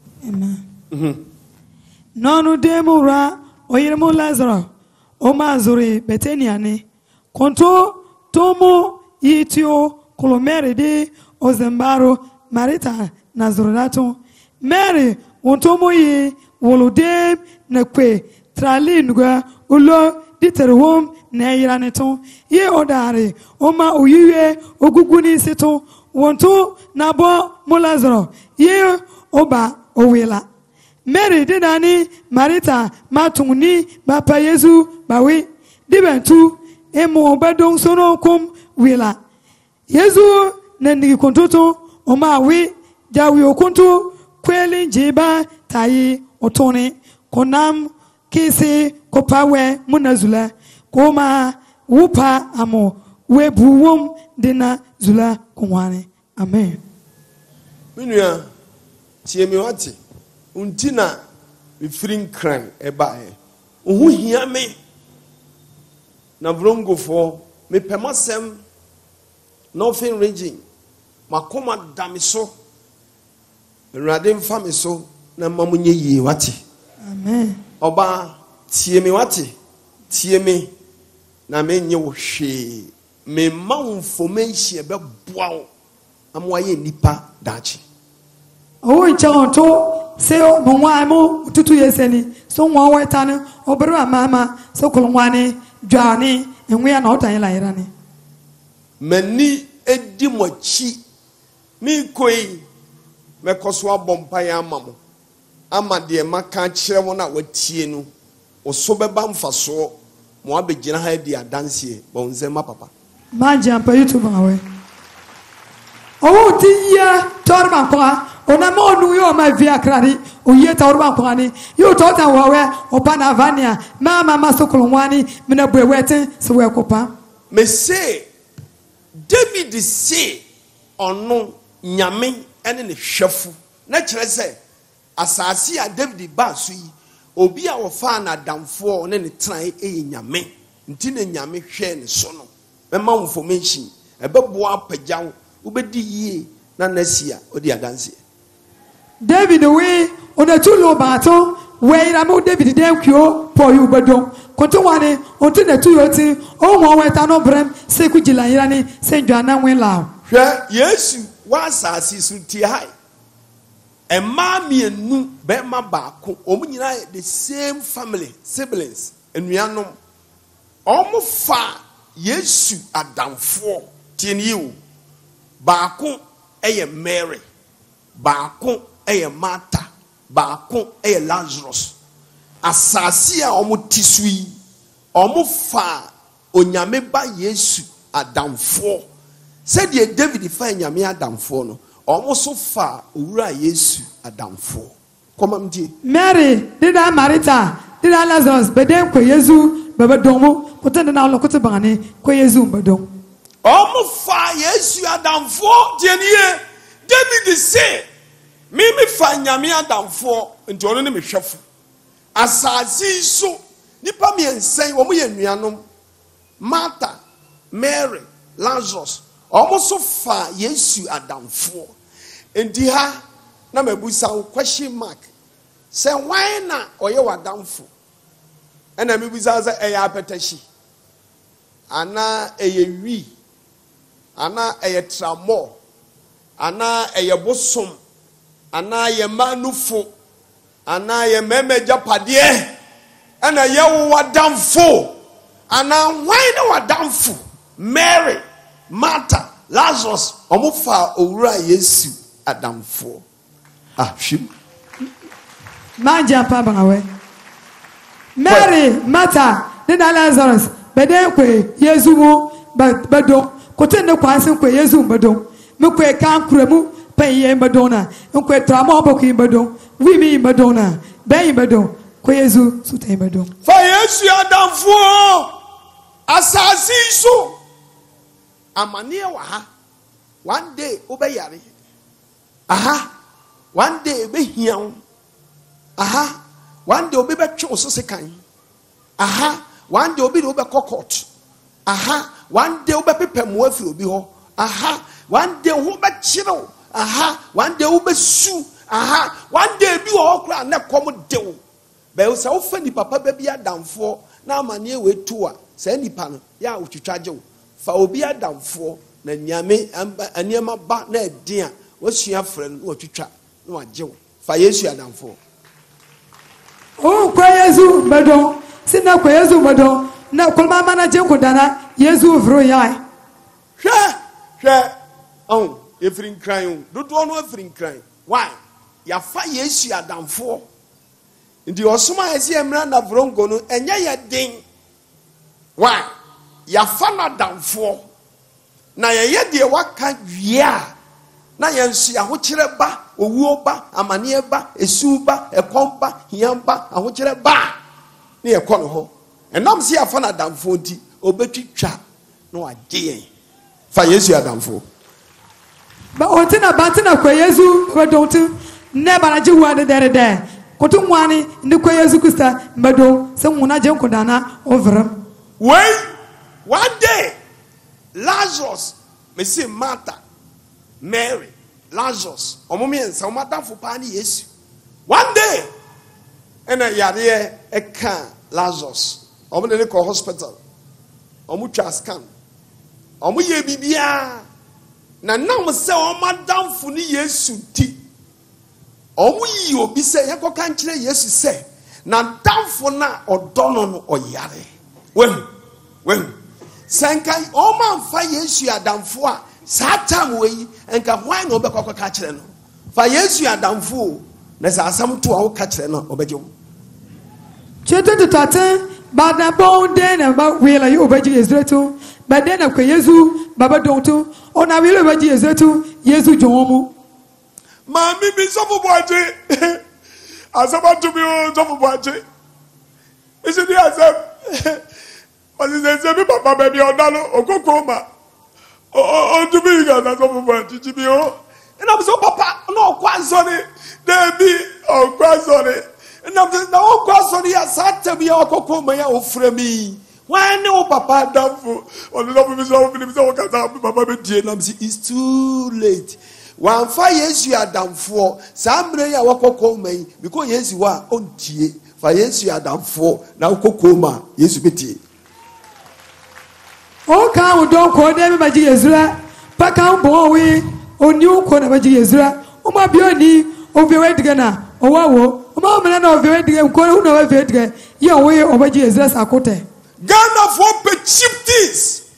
nonu demura oyirmu Lazarus o mazuri Bethania ne konto tomo yitio kolomere de ozembaro Marita Nazareth Mary wontomo yi wolodem na kwe trali nuga ulo diterwom na yiraneton ye odare oma oyiwe oguguni seton wonto nabo molazaro ye oba owela Mary dinani Marita matuni bapa Yesu bawe dibentu emo badon sono kom wela Yesu nandi kontoto oma we jawi okuntu kweli jiba tayi otone konam kisi kopawe munazula koma wupa amo webuwom dina zula kunwane amen minua tie me wate untina me firin kran eba ohu hia me na vrongofo me pemasem Northern region makoma damiso Awurade mfa me so na mamunye yi wate amen oba tie me wate tie me na menye wo hwe me ma information be boa amwaye nipa dachi o nchonto se mo nwaamo tutu yeseni so nwa wetane obere amama so kolonwane dwane enwe ya na otan la irane mani edi mochi mi koi mekoso abompa ya amamo ama de maka kire mo na watie nu oso beba mfaso mo abegina ha di adanse bonze ma papa maji ampa YouTube awe o tiya torba kwa ona mo nu yo ma via krari o ye torba kwa ni yo tota wawe opana vania mama masokolwani mina bwewete so we kopa me say David say ono nyame ene ne hwefu na kire se asase a David ba so yi obi a wofa na damfo ne ne tran nyame nti ne nyame hwe ne so no be ma information ebe boa pagyaw ubedi ye na nesia odi adanse. David we ona tulo bato we ramu David dem kyo po yu bedom konto wane onti na tuyo ti o mo weta no brem se ku jila yira ni se dwana wen law. Hwe Yesu wa asase so ti hai. Emma mienu be ma baako omu nyina the same family siblings enuanom omu fa Yesu adamfo tieniu baako eye Mary baako eye Martha baako eye Lazarus asase a omu tisui omu fa onyame ba Yesu adamfo said ye David fa nyame adamfo no almost fa owura Yesu adamfo. Come on, Mary did I Marita did I Lazarus bedem ko Yesu bebedomo kote na lokote bane ko Yesu bedom. Almost fa Yesu adamfo tienie David say me fa nyame adamfo nti ono ne me hwefo. Asase so nipa me ensen wo mo ye nuanom Martha, Mary, Lazarus almost fa Yesu adamfo. Enti ha na mabusa question mark. Say why na oye wadamfo? Ena mebusa say eya apetashi. Ana eye wi. Ana eye tramo. Ana eye bosom. Ana ye manufo. Ana ye memeja padie. Ana ye wadamfo. Ana why na wadamfo? Mary, Martha, Lazarus, omufa owura Yesu adamfo. Ah, shim. Manja pa bangawe. Mary, Martha, nina Lazarus, beden kwe Yesu mu bedon. Kote ne kwanse kwe Yesu bedon. Mkwe kan kuremu pe ye bedona. Mkwe tramo boku bedon. Wimi bedona. Ben bedon. Kwe Yesu sute bedon. Fa Yesu adamfo. Asasi so. Amane wa ha. One day obeyare. Aha. One day be hian. Aha. One day obi be twe so sekan. Aha. One day obi do be court. Aha. One day obi pepe mo afiri obi ho. Aha. One day wo be chiro. Aha. One day wo be su. Aha. One day bi wo kra na kom dewo. Be wo se wo fa ni papa ba bi adamfo na amane we tu a se nipa no ya otwitwaje wo. Fa obi adamfo na nyame aniema ba na edin a wasua frɛ no otwitwa na wagye wo. Fa Yesu adamfo. Oh, kwa Yesu bedon. Sina kwa Yesu bedon. Na kulma mana je kodana Yesu vro yai. Hwɛ. Oh, efrin kran. Dodo no efrin kran. Why? Ya fa Yesu adamfo. Ndi osoma esi emra na vrongo no enye ye den. Why? Ya fa na adamfo. Na ye de waka wia. Na ye nsu ya ho kire ba, owuo ba, amane ba, esu ba, ekon ba, hian ba, ho kire ba. Na ye kɔ no ho. Enam se ya fa na adamfo nti obetwitwa na wagye yen. Fa Yesu adamfo. Ba ontina batina kwa Yesu bedonti ne banaji wade dere. Kotu mwani ndi kwa Yesu Kristo bedon se muna je kodana overam. When one day Lazarus, me say Martha, Mary, Lazarus, omomi ensa omadafo pa ni Yesu. One day, ena yare e kan Lazarus. Omo de ko hospital. Omo twa scan. Omo ye bibia. Na nam se omadafo ni Yesu ti. Omo yi obi se ye koka nkire Yesu se na damfo na odono no oyare. When Sanka Oman fa Yesu adamfo a Satan we enka hwan na obekwa ka kire no fa Yesu adamfo na sa asam to a wo ka kire no obeje wo Chetu tutaten bada bon den ba wela yo obeje Yesu ba den na kwa Yesu baba donto ona wela obeje Yesu jomo ma mi bi so boaje asaba to bi so boaje isi di asam Ozizeze papa baby odalo okokoma o to be ga na so papa chichibi o na so papa no kwazori debi o kwazori na o kwazori ya sata bi okokoma ya ofremi Why no papa damfo? On the love of his own, papa it's too late. One 5 years you are done for. Some day I walk home because yes you are on tea. 5 years you are done for. Now kokoma yes biti. O ka don't call them by Israel. Pack out boy on you corner by Israel. O my beauty of your red gana. O wow. O my man of your red game. Call who know red. Your way over Israel Sakote. Ghana for cheap things.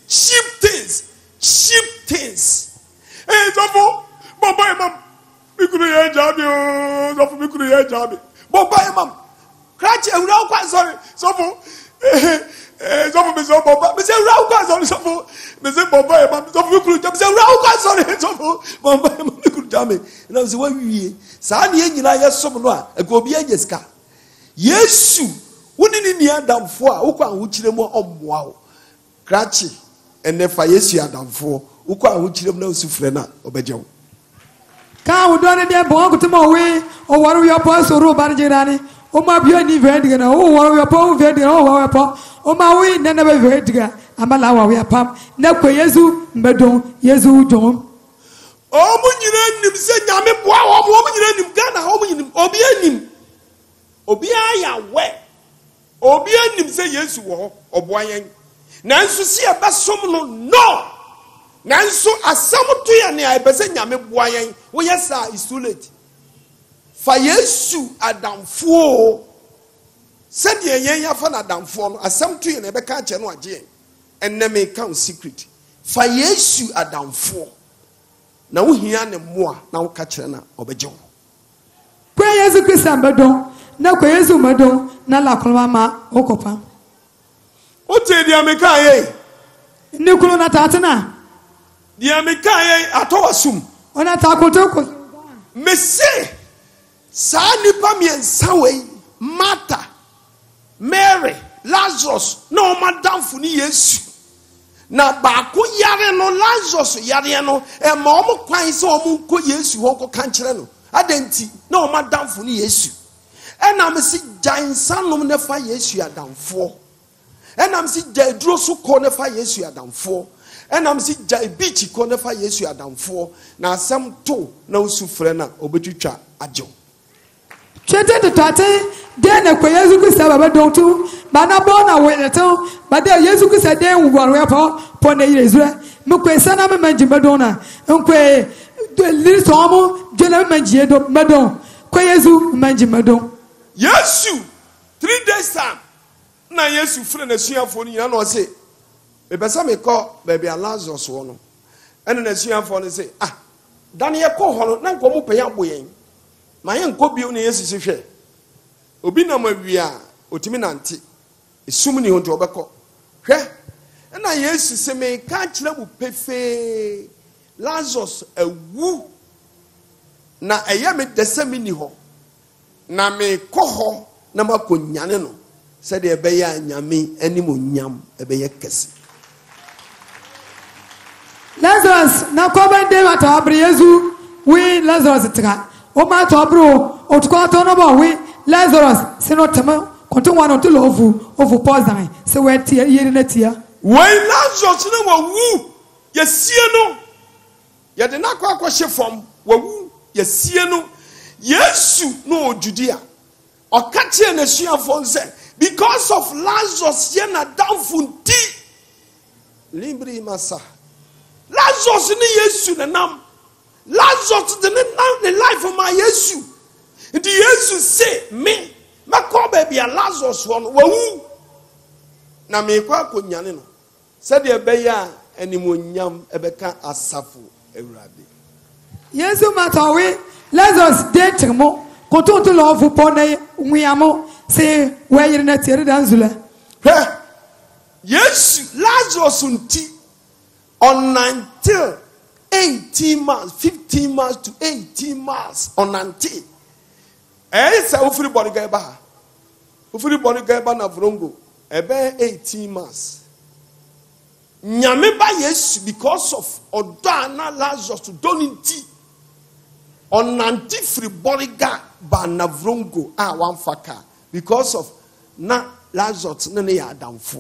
Cheap things. Hey, Zafo. Baba imam, mi kunu ye jabi o, Zafo mi kunu ye jabi. Baba imam, krachi ewura kwa sorry, Zafo. Zafo mi so baba, mi say ewura kwa sorry, Zafo. Mi say baba imam, Zafo mi kunu jabi, mi say ewura kwa sorry, Zafo. Baba imam mi kunu jabi. Na mi say wa wiye. Saa ne nyina ye som no a, eko obi anye sika. Yesu, woni ni ni adamfo a, wokwa ho kire mu ommoa wo. Krachi, ene fa Yesu adamfo, wokwa ho kire mu na osufre na obeje wo. Ka udone de bon kutuma we o waru yo po so ro bar jirani o ma bio ni vediga na o waru yo po vediga o waru po o ma we na be vediga amala wa we pam na ko Yesu mbedon Yesu jon o mu nyina nim se nyame boa o mu nyina nim Ghana o mu nyina obi anim obi aya we obi anim se Yesu wo oboa yen nanso si abasom no nanso asam to ya ne aibese nyame boa yen wo yesa is too late fa Yesu adamfo said yen ya fa na adamfo no asam to ya ne be ka che no age enne me count secret fa Yesu adamfo na wo hia ne moa na wo ka kire na obeje wo kwa Yesu Kristo mbedon na kwa Yesu mbedon na la kolma ma okopa o te dia me ka ye ni kulu na tatena dia me ka ye atowasum ona takoto ko mese sa nipa mi ensawe Martha Mary Lazarus no madamfo ni Yesu na ba ko yare no Lazarus yare no e ma omo kwan se omo ko Yesu ho ko kan kire no adenti na o madamfo ni Yesu ena me si jansanom ne fa Yesu adamfo ena me si jaduro so ko ne fa Yesu adamfo ena me si jai beach ko ne fa Yesu adamfo na asem to na usufre na obetwitwa ajo chete de tate de na kwa Yesu Kristo baba don tu ba na bo na we to ba de Yesu Kristo de wo po na Israel me kwesa na me manjima don na nkwe de lisomo de na manjie do medon kwa Yesu manjima don Yesu 3 days time na Yesu frɛ na suafo ni na o se me pesa me kɔ baby Lazarus wo no ɛna na suafo no se Daniel kɔ hɔ no na nkɔ mo pɛya bo yɛn ma yɛn nkɔ bio na Yesu se hwɛ obi na ma wia otimi nante esum ni ho nti obɛkɔ hwɛ ɛna Yesu se me ka kyerɛ bu pefe Lazarus awu na ɛyɛ me desɛmi ni hɔ na me koho na makonyane no said e be ya nyame anim onyam e be ye kese Lazarus na ko ben de mata abre Yesu we Lazarus tika o ma to bro o to ko to no bo we Lazarus se no tema konto wan to lovu ovu poison se we tie yiri na tia we Lazarus na wa wu ye sie no ye de na kwa hye fom wa wu ye sie no Yesu no Judea o kache na suafo nse because of Lazarus ye na damfunti libri masa Lazarus ni Yesu na nam Lazarus the life of my Yesu the Yesu say me makọ baby Lazarus won wa wu na me kwa konyane no said e be ya animonyam ebeka asafo Ewurade Yesu matawe Lazarus de mo konto to lovu po na wiamo se we yiri na tiere danzula Yesu Lazarus unti on until 18 months 15 months to 18 months on until say ofuri body ga ba ofuri body ga ba na vrongo ebe 18 months nyame ba Yesu because of odana Lazarus to doninti on until free body ga ba na vrongo one faka because of na Lazarus na ya adamfo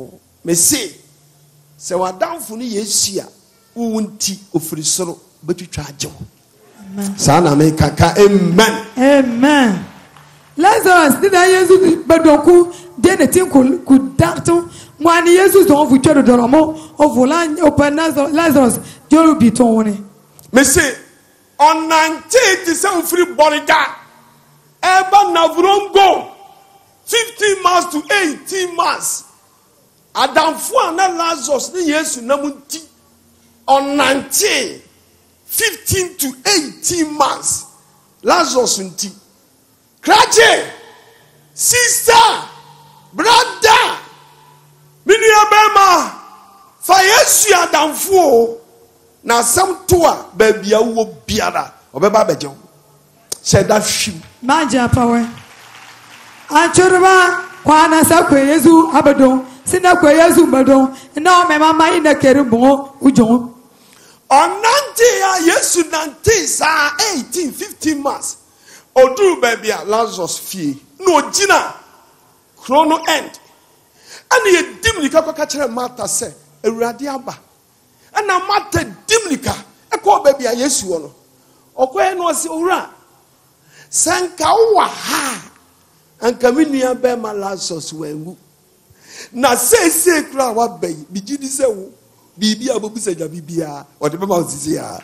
me say se wadamfo ni Yesu a wunti ofiri soro betutwa agye sa na me kaka amen Amen. Lazarus did I use Badoku, then the thing could darto. One Jesus don't for Choro Doromo of Volan open Lazarus, Jolo Bitone. me say on 19th December free bodyguard Eba Navrongo 15 months to 18 months Adamfo na Lazarus ni Yesu na munti on 19 15 to 18 months Lazarus unti Kraje sister brother mini abema fa Yesu Adamfo na sam to a baby a wo biara obeba beje said that shim Maja power. Achorba kwana sakwe Yesu abadon sina kwe Yesu badon na me mama ina kerubo ujon on 90 Yesu 90 sa 18 15 months odu baby a Lazarus fie no gina chrono end and ye dimnika kwa kire Martha say awurade aba and na Martha dimnika e ko baby a Yesu wo no okoye no se owura sanka wa ha anka menua be ma Lazarus wangu na say kura wa bai bigidi se wo bibi abobisa ja bibia o de be ma osisi ya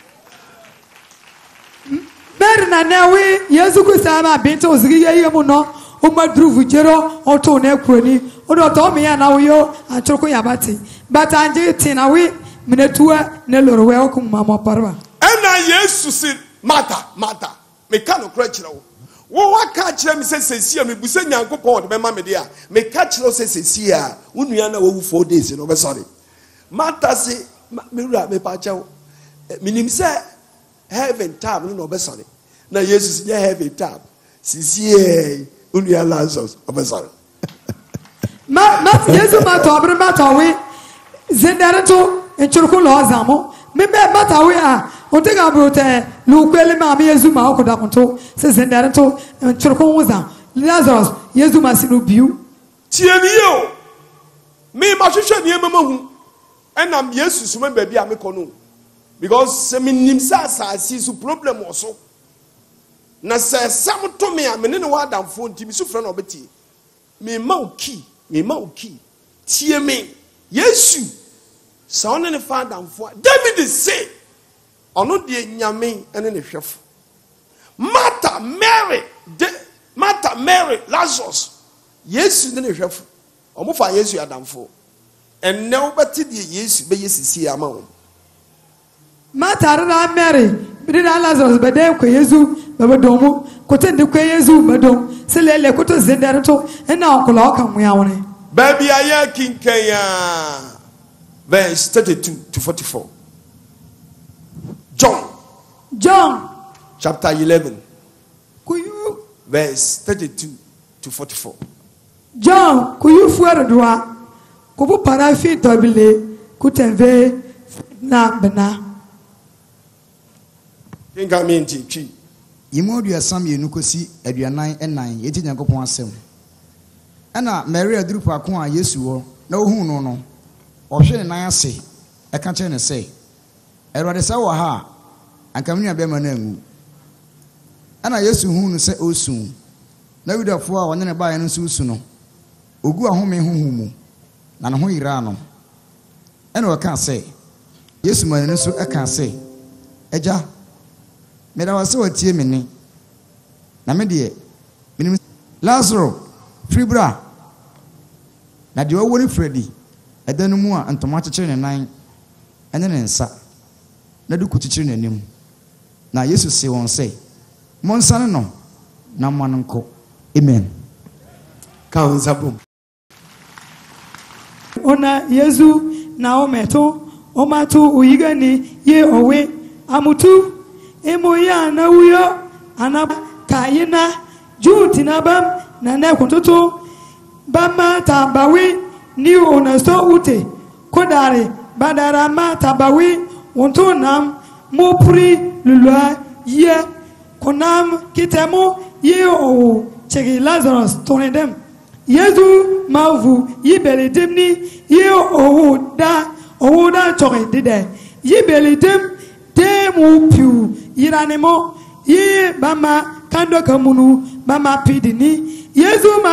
Berna newe Yesu kusama bintu ozigi yemu no o madruvu jero o to na kroni o do to me ya na wo achoko yabati but anje tina we minetua ne lorwe o kum mama parwa ena Yesu si mata me ka no kra kire wo wa ka kire me sesi a me busa nyankopon de be ma me de a me ka kire sesi a unua na wo 4 days no be sorry mata si me wura me pa chawo minim se heaven tab no be sorry na Jesus ye heaven tab sisi unua Lazarus be sorry ma Yesu ma to abre ma to we zendareto enchurku lo azamo me be mata we a otega brote lu kwele ma me Yesu ma okoda konto se zendareto enchurku wuza Lazarus Yesu ma sinu biu tie mi yo me ma hwehwe ne mama hu enam Yesu so me ba bia me kono because se me nim sa su problem oso na se sam to me a me ne wa damfo nti mi so frɛ na obeti me ma uki tie me Yesu sa one ne fa damfo David say ono de nyame ene ne hwefo Martha Mary Lazarus Yesu ne hwefo omo fa Yesu adamfo enne obeti de Yesu be yesisi ama wo Mata na Mary bidina Lazarus bede ko Yesu babadomu kote de ko Yesu badom selele koto zendareto ena okola okan wiawone baby aya kinkanya verse 32 to 44 John chapter 11 kuyu verse 32 to 44 John kuyu fuerodwa kubu parafi tobile kutenve na bena kinga minti twi Imodu asam yenu kosi aduanan enan yeti Nyankopon asem ana Mary adrupa ko a Yesu wo na ohun no no ohwe ne nan ase e ka che ne se erode se wo ha anka menua be ma na angu ana Yesu hu no se osu na Yudafo a wonne ne baa no so usu no ogu ahome huhumu na ne ho yira no ena o ka se Yesu ma ne so e ka se eja me da wase watie me ni na me de minim Lazarus fribra na de wo ni Freddy edanu mu a ntoma kyekyere ne nan ene ne nsa na du kyekyere ne nim na Yesu se won se monsane no na manonko amen ka unzabum ona Yesu na ometo omatu uyigani ye owe amutu emoya na uyo anaba kayina jutina bam na ne kuntutu bama tabawi ni onasto ute kodare badara ma tabawi wontunam mopri lulwa ye konam kitemo ye o cheki Lazarus tonedem Yesu mavu yibelidim ni ye ohuda chore dide yibelidim demu piu yiranemo ye bama kando kamunu bama pidini Yesu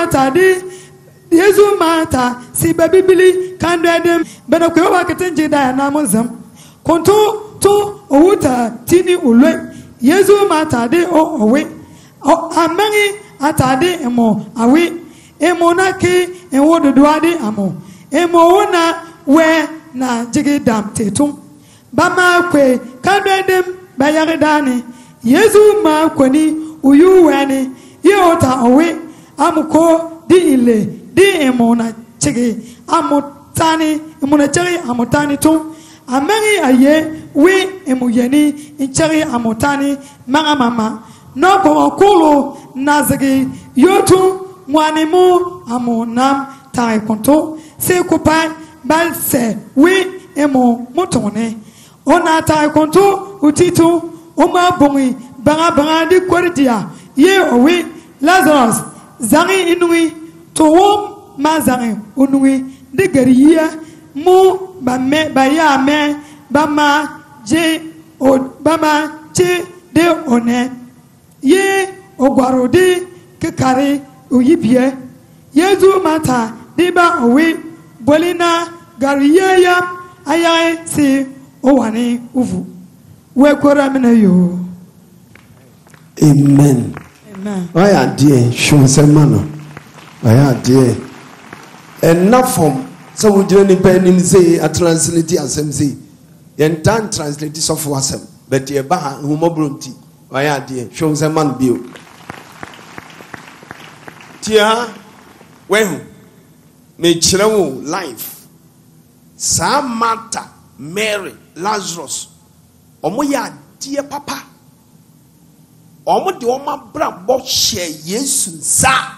mata si babibili kando edem bena kwe wa ketenje da na mozam konto to ohuta tini ulwe Yesu mata de o owe amangi atade emo awe emo na ke enwo dodoade amo emo wona we na jigi dam tetum bama kwe kando edem bayare dani Yesu ma kwani uyu wani yota owe amuko di ile di emo na jigi amutani emo na jigi amutani tum amangi aye we emo yeni inchari amutani mama no ko kolo nazigi yotu mwanimu amonam tai konto se kupai balse we emo motone ona tai konto utitu oma bongi banga di kwardia ye owe Lazarus zangi inui to wom mazangi unui de gariya mu baya me bama je de one ye ogwarode kekare oyibie Yesu mata diba owe bolina gariya ya ayae si owane uvu we kwara mena yo. Amen. Why dear show some man. Why dear enough from so would you any pen say a translate as him say yen tan translate of wasem but ye ba humobrunti. Why dear show some man bill tia when me chirawo life sa Martha Mary Lazarus omo ya dear papa omo de oma bra bo share Yesu za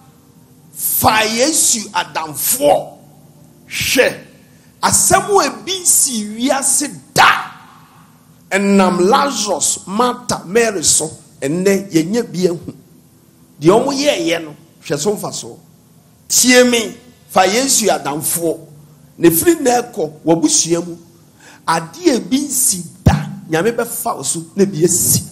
fa Yesu adamfo hwe asemu ebi si wiase da enam Lazarus Martha Mary so enne yenye bi ehu de omo ye no hwe so mfa so tie me fa Yesu adamfo ne firi na ekọ wabusua mu ade ebi si da nyame be fa so na bi esi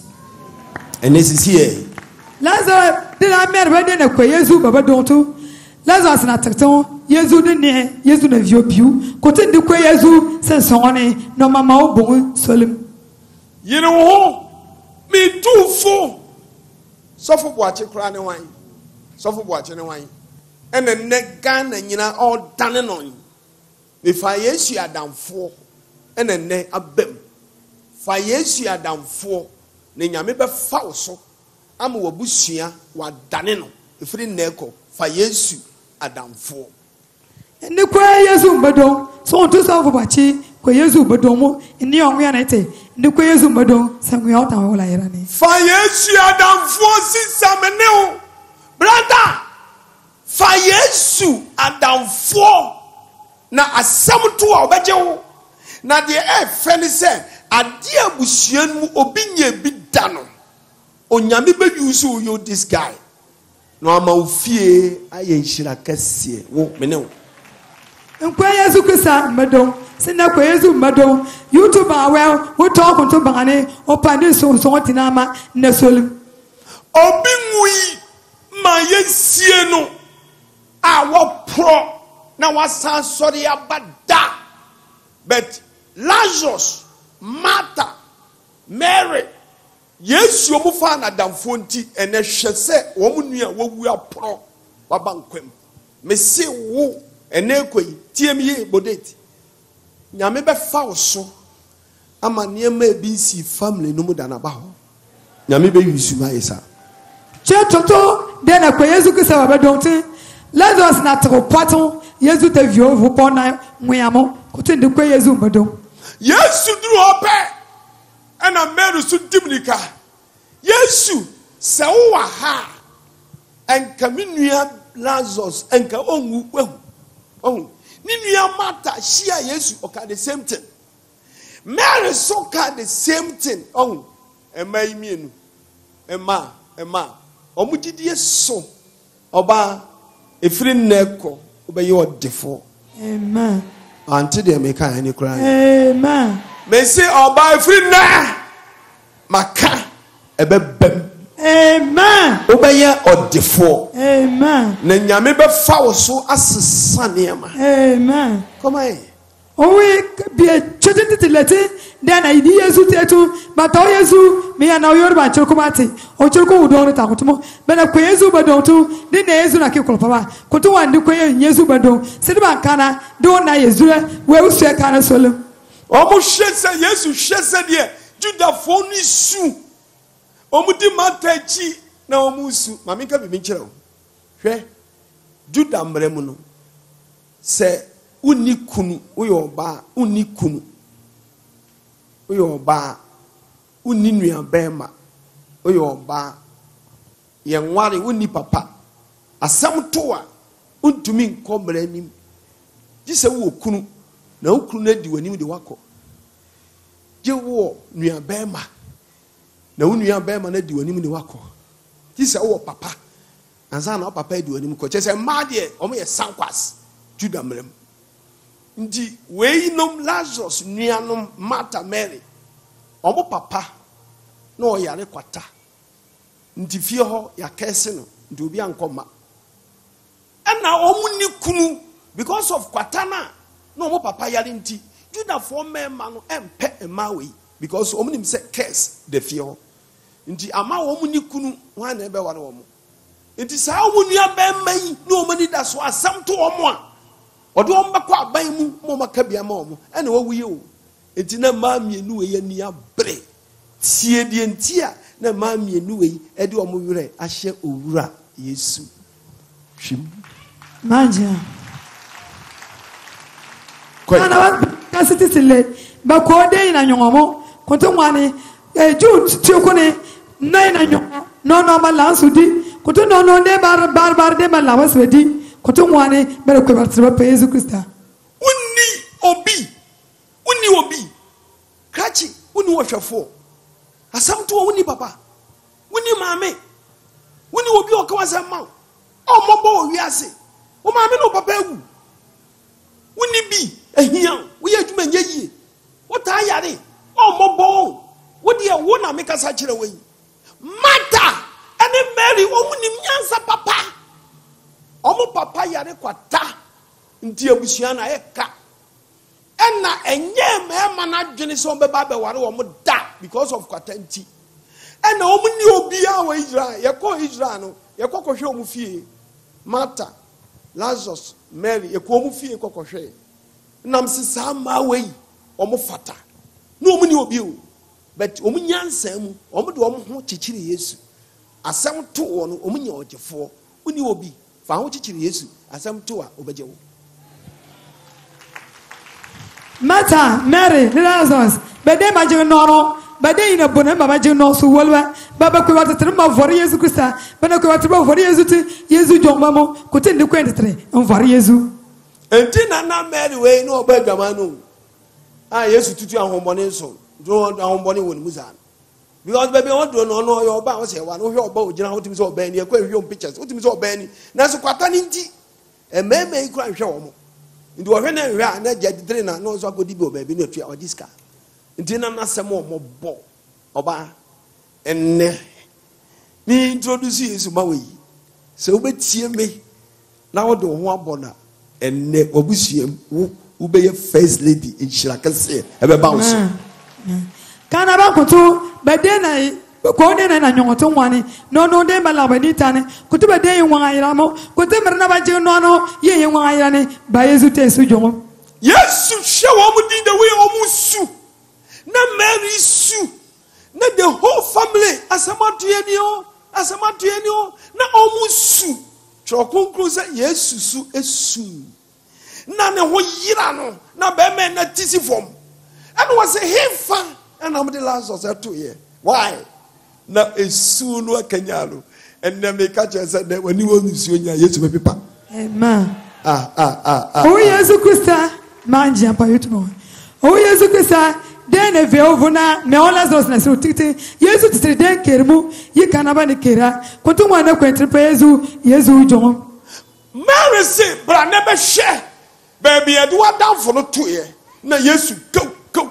ene sisi e Lazarus de la mère be de na kwa Yesu baba donto Lazarus na tekton Yesu de ne Yesu na vio piu kote de kwa Yesu sensone no mama obon solim yire wo me tufo sofo boache kra ne wan sofo boache ne wan ene ne Ghana nyina all dane no me fa Yesu adamfo ene ne abem fa Yesu adamfo ne nyame be fa so ama wabusua wadane no efiri nneko fa Yesu adamfo ne kwa Yesu mbadon so onto so fo bachi kwa Yesu mbadon mo ni onwe ya na ite ne kwa Yesu mbadon sanwe ota wala yera ni fa Yesu adamfo sisamene o brother fa Yesu adamfo na asam to a obeje wo na de e fe ni se ade abusuan mu obinya bi da no onyame be use you this guy no ama ofie aye nhira kase wo mene wo nkwa Yesu kusa mbadon sina kwa Yesu mbadon YouTube awel wo talk on to bangane opande so tinama na solim obi ngui ma yesie no a wo pro na wasan sorry abada but Lazarus Martha Mary Yesu omufa na damfo nti ene hwe se wo munua wawu apro wabankwem mesi wo ene koyi tiem ye bodeti nyame be fa so ama niema ebi si family no mu dana ba ho nyame be yusu ma isa chetoto de na kwa Yesu kisa wabadonti Lazarus na tropaton Yesu te vio vupo na mwiamo kote de kwa Yesu mbadon Yesu duru ope ana Mary su dimnika Yesu se wo ha enka minua Lazarus enka onwu wehu ni nua Martha share Yesu oka the same thing Mary so ka the same thing ema imienu ema omugidie so oba efiri nneko obeye odefo. Amen. Ante de me kan ani kura. Amen. Me say oba efiri na maka ebebem. Amen. Obeye odefo. Amen. Na nyame be fa wo so asesa niema. Amen. Come on. Owe be children to let then I di Yesu tetu but o Yesu me na Yoruba chokomati o choko udon ta kotomo be na ko Yesu badon tu de na Yesu na ke kolpaba koto wan de ko Yesu badon se de ban kana do na Yesu we usu kana solo Omo hwese Yesu hwese de Juda fo ni su omo di matachi na omo su mama nka bi nkyere wo hwe Juda mremu no se uni kunu uyoba uni kunu uyoba uni nua bema uyoba yenware uni papa asam toa untumi nko mranim gise wo kunu na ukunu na di wanim de wako je wo nua bema na nua bema na di wanim de wako gise wo papa anza na papa di wanim ko chese ma de omo ye sankwas Juda mrem ndi we nom Lazarus nuanom Martha Mary omo papa no yare kwata ndi fie ho ya kese no ndi obi ankoma na omo ni kunu because of kwata na no omo papa yare nti Juda for mema no empe emawe because omo nim say curse the fie ho nti ama omo ni kunu wan na ebe ware omo nti sa omo nua be mai no omo ni da so asam to omo a odo ombakọ aban mu mo maka bia ma omo ene wo wuye o enti na ma mienu we ya ni abre tie die ntia na ma mienu we e de omo wure ahye owura Yesu hwim manja kana wa kasitile ba ko de na nyomo koto ngwane Jude tioko ne na nyomo no ma lansudi koto no de bar de ma lawaswedi koto ngwane bere ko bartaba pe Yesu Krista uni obi krachi uni wohwefo asam to uni papa uni mame uni obi o kawa sema o mobo wi ase o mame no papa egu uni bi ehia wo ye adwuma nya yie wo ta yare o mobo wo de wo na me kasa kire we Martha ene Mary o muni nyansa papa omo papa yare kwata nti abusua na eka ena enye mema na dwene so beba be ware wo da because of kwata nti ena omo ni obi a wa Israel Israel no kokohwe omo fie Martha Lazarus Mary omo fie kokohwe nam sisa ma wei omo fata no omo ni obi o but omo nyansa mu omo de omo ho chichire Yesu asem to wo no omo nya ogefo uni obi fa ho chichiri Yesu asam to a obejewo Martha Mary Lazarus bede maje noro bede ina bona maje no so wolwa baba ko wata tre ma vori Yesu Krista bana ko wata ba vori Yesu ti Yesu jomba mo ko tin de ko entre on vori Yesu enti na Mary we no obadwama no Yesu tutu ahombone so do ahombone woni muzan because baby on do no your ba o se wa no hwe oba ogina ho timi so oba ni e kwa hwe pictures o timi so oba ni na so kwata ni nti ememe ikura hwe omo ndi wo hwe na hwe na jadidire na no so akodi bi oba bi na tua ojiska nti na nasem omo bo oba enne ni introduce Yesu ma we se obetie me na wo do ho abona enne obusuem wo be ye first lady in shirakase ebe bounce kana ba kutu bede na ko ne na nyongoto ngwane no de bala benita ne kutu bede yin wan ayira mo kutu merna ba je no ye yin wan ayira ne ba Yesu tesu jomo Yesu hwe wo din the way omu su na Mary su na the whole family asamatu eni o na omu su chokonkru se Yesu su esu na ne ho yira no na be me na tisi form and was a hefa and I'm the last of that 2 years. Why? Na esu no akanyalo and na make catch us that when you want to see Yesu be people. Amen. Oh Yesu Krista manji ampa yutumo. Oh Yesu Krista den eve ovuna me Lazarus na so titi Yesu titi den kermu yi kanaba ne kera kotumwa na kwentre pe Yesu jomo Mary say, "Bra never share." Baby, I do a down for no 2 years. Na Yesu go.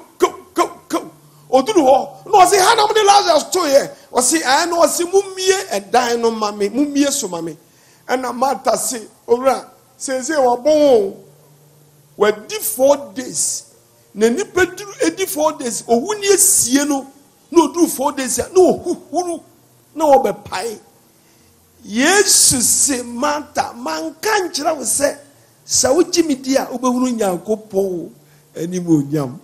Oduru ho. No say Hannah the Lazarus 2 years. O say I know say mumie e dan no mame, mumie so mame. And na Martha say, "Ora, say wa bon. We di 4 days. Na nipa duru edi 4 days. Owu ni esie no. No do 4 days. No huru. No obe pai." Yesu say Martha, man kan kira wo say sa wo gimi dia obehuru Nyankopɔn animo nyam.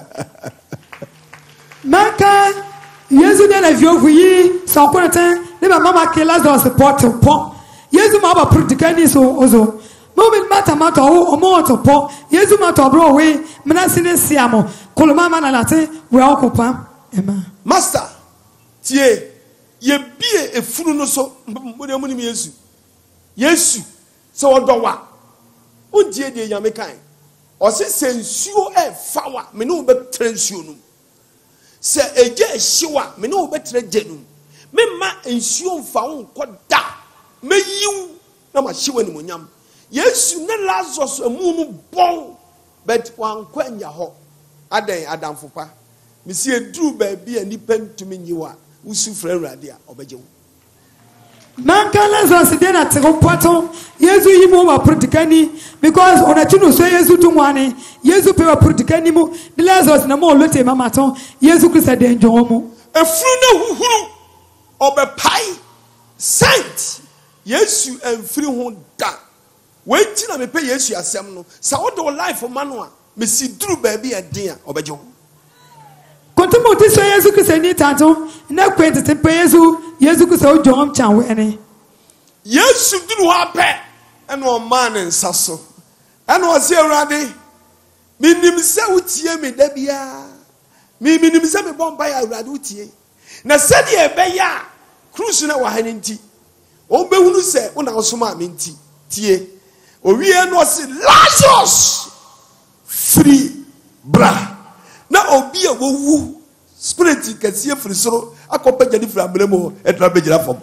Manka Yesu de la viovu yi so konoten ne ba mama ke Lazarus pot po. Yesu ma ba practically so ozo. Mo bi mata o mo to po. Yesu mata bro we mena sine siamo. Koloma ma na late we okopa. Ema. Master, tie ye bie efunu no so mo de mo ni Yesu. Yesu so odowa. Undie de yame kan. O se sensuo e fawa me no be trensuo no. Se eje ehyiwa me no be tre genum. Me ma ensuo mfa wo nkoda. Me yiw na ma hyiwa ni monyam. Yesu ne Lazarus amu no bon but wan kwanya ho. Adan adamfo pa. Me si eduru ba bia nipa ntumi nyiwa. Usu fra Awurade a obeje wo. Manka Lazarus de na te poto Yesu yi mo ba practically because on a tunu so Yesu tu mwane Yesu pe ba practically mu de Lazarus na mo lote mama ton Yesu Christ de njo mo efru na huhuru obepai saint Yesu emfiri ho da wenti na me pe Yesu asem no sa wo do life ma no a me si duru ba bia den a obeje wo. Kontimo ti so Yesu Christ ni tanto na kwente te pe Yesu Christ o jom chan we ne Yesu duru ha pe ene o man nsa so ene o se Awurade minim se utie me da bia minim se me bomba ya Awurade utie na se de e be ya cruise na wa ha nti o be hunu se una osoma me nti tie o wie no se Lazarus free bra na obi a wowu spirit kase free soro akopa jadi free amremo etra bejira fom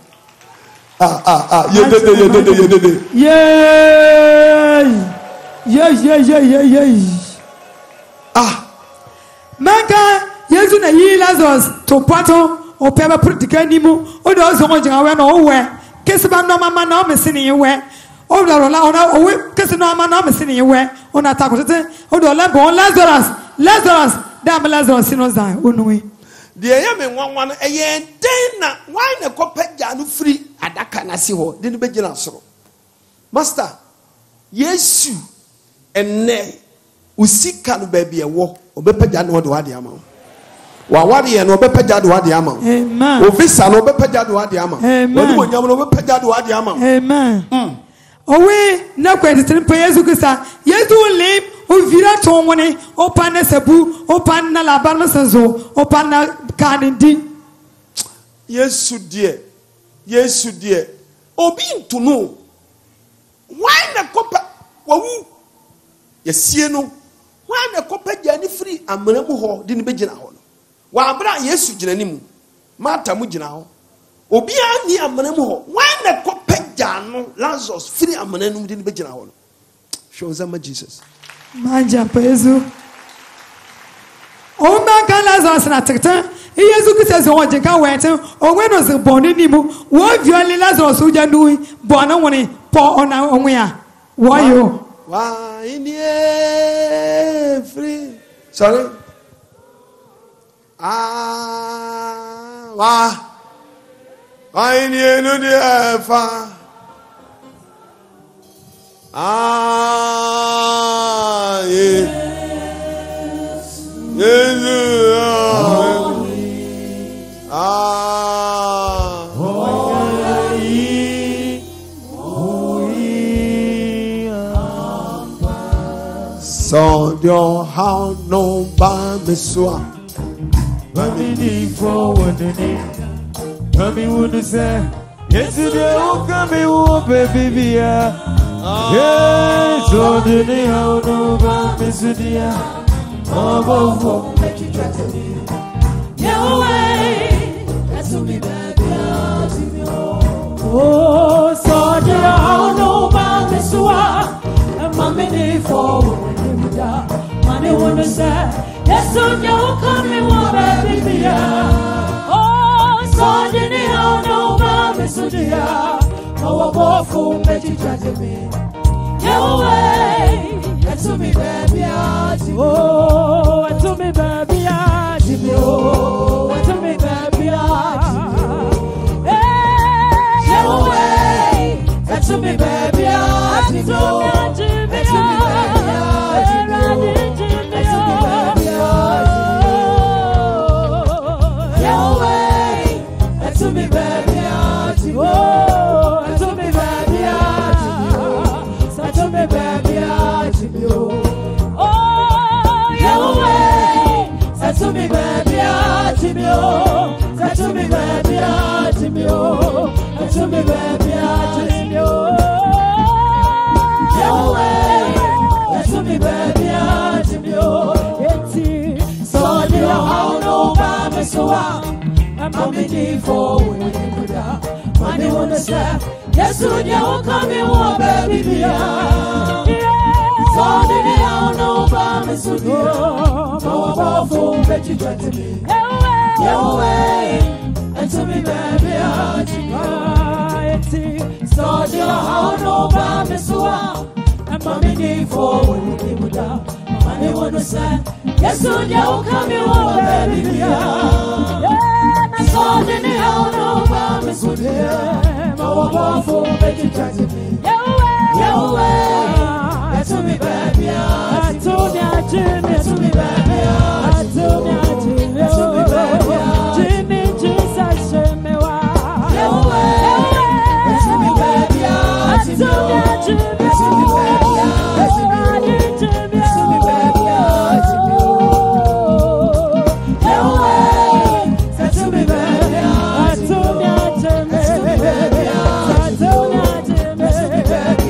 yedede Manka Yesu na yi Lazarus to pato o peba practical ni mu o do so mo jinga we no we kesi ba no mama na o mesini we o do la ona o we kesi no mama na o mesini we ona ta ko tete o do la bon Lazarus dam Lazarus no zan onwe de ya me nwanwa no eye den na why na kopagya no free adaka na si ho de no begina soro master Yesu enne usika no ba bia wo obepagya no de wade ama wa wade ye no obepagya de wade ama amen ofisa no obepagya de wade ama woni mo nyam no obepagya de wade ama amen owe na kwente pe Yesu Christa Yesu lim o vira tonwone o panna sabu o panna la barma sanzo o panna kanindi Yesu die obi ntunu why na kopa wawu yesie no why na kopa jani free amramu ho de ne begina ho no wa abra Yesu gina nimu mata mu gina ho obi ani amramu ho why na kopa jano Lazarus free amranu de ne begina ho no show them Jesus manja pezu o Manka Lazarus na tekta Yesu Christ so wonje ka wete o we no se boni ni mu wo viole Lazarus o janu bona woni po ona onwe a wo yo wa ini free sorry wa ini no de fa So your how no by me so Mami ni forward ni Mami would say yesterday oh come oh baby bia yes so the ni how no by me so dia oh make you try to no way that's me baby Oh, so dear, how no man this one. And mammy forward, money wouldn't say, yes, so you come in one baby. Oh, so dear, how no man this one. Oh, a boy for me, tragedy me. Your way, that's to me, baby. Oh, that's to me, baby. Oh, that's to me, baby. Your way, that's to me, baby. That's to me, so I'm coming forward with you. Money on the staff. Yes, soon you'll come in one baby. So did you know about me? So no more for bet you try to me. Your way, and to me, baby. So did you know about me? So I'm coming forward with you. Money on the staff. Yes, soon you'll come in one baby. So did you know about me? So no more for bet you try to me. Your way, and to me, baby. I told you, Jimmy, to me, baby. I told you, Jimmy, to me, baby. Jimmy, Jesus, Jimmy, your way, and to me, baby. I told you, Jimmy, to me, baby. Jimmy, to me, baby. Your way, and to me, baby. I told you, Jimmy, to me, baby. I told you, Jimmy, to me, baby.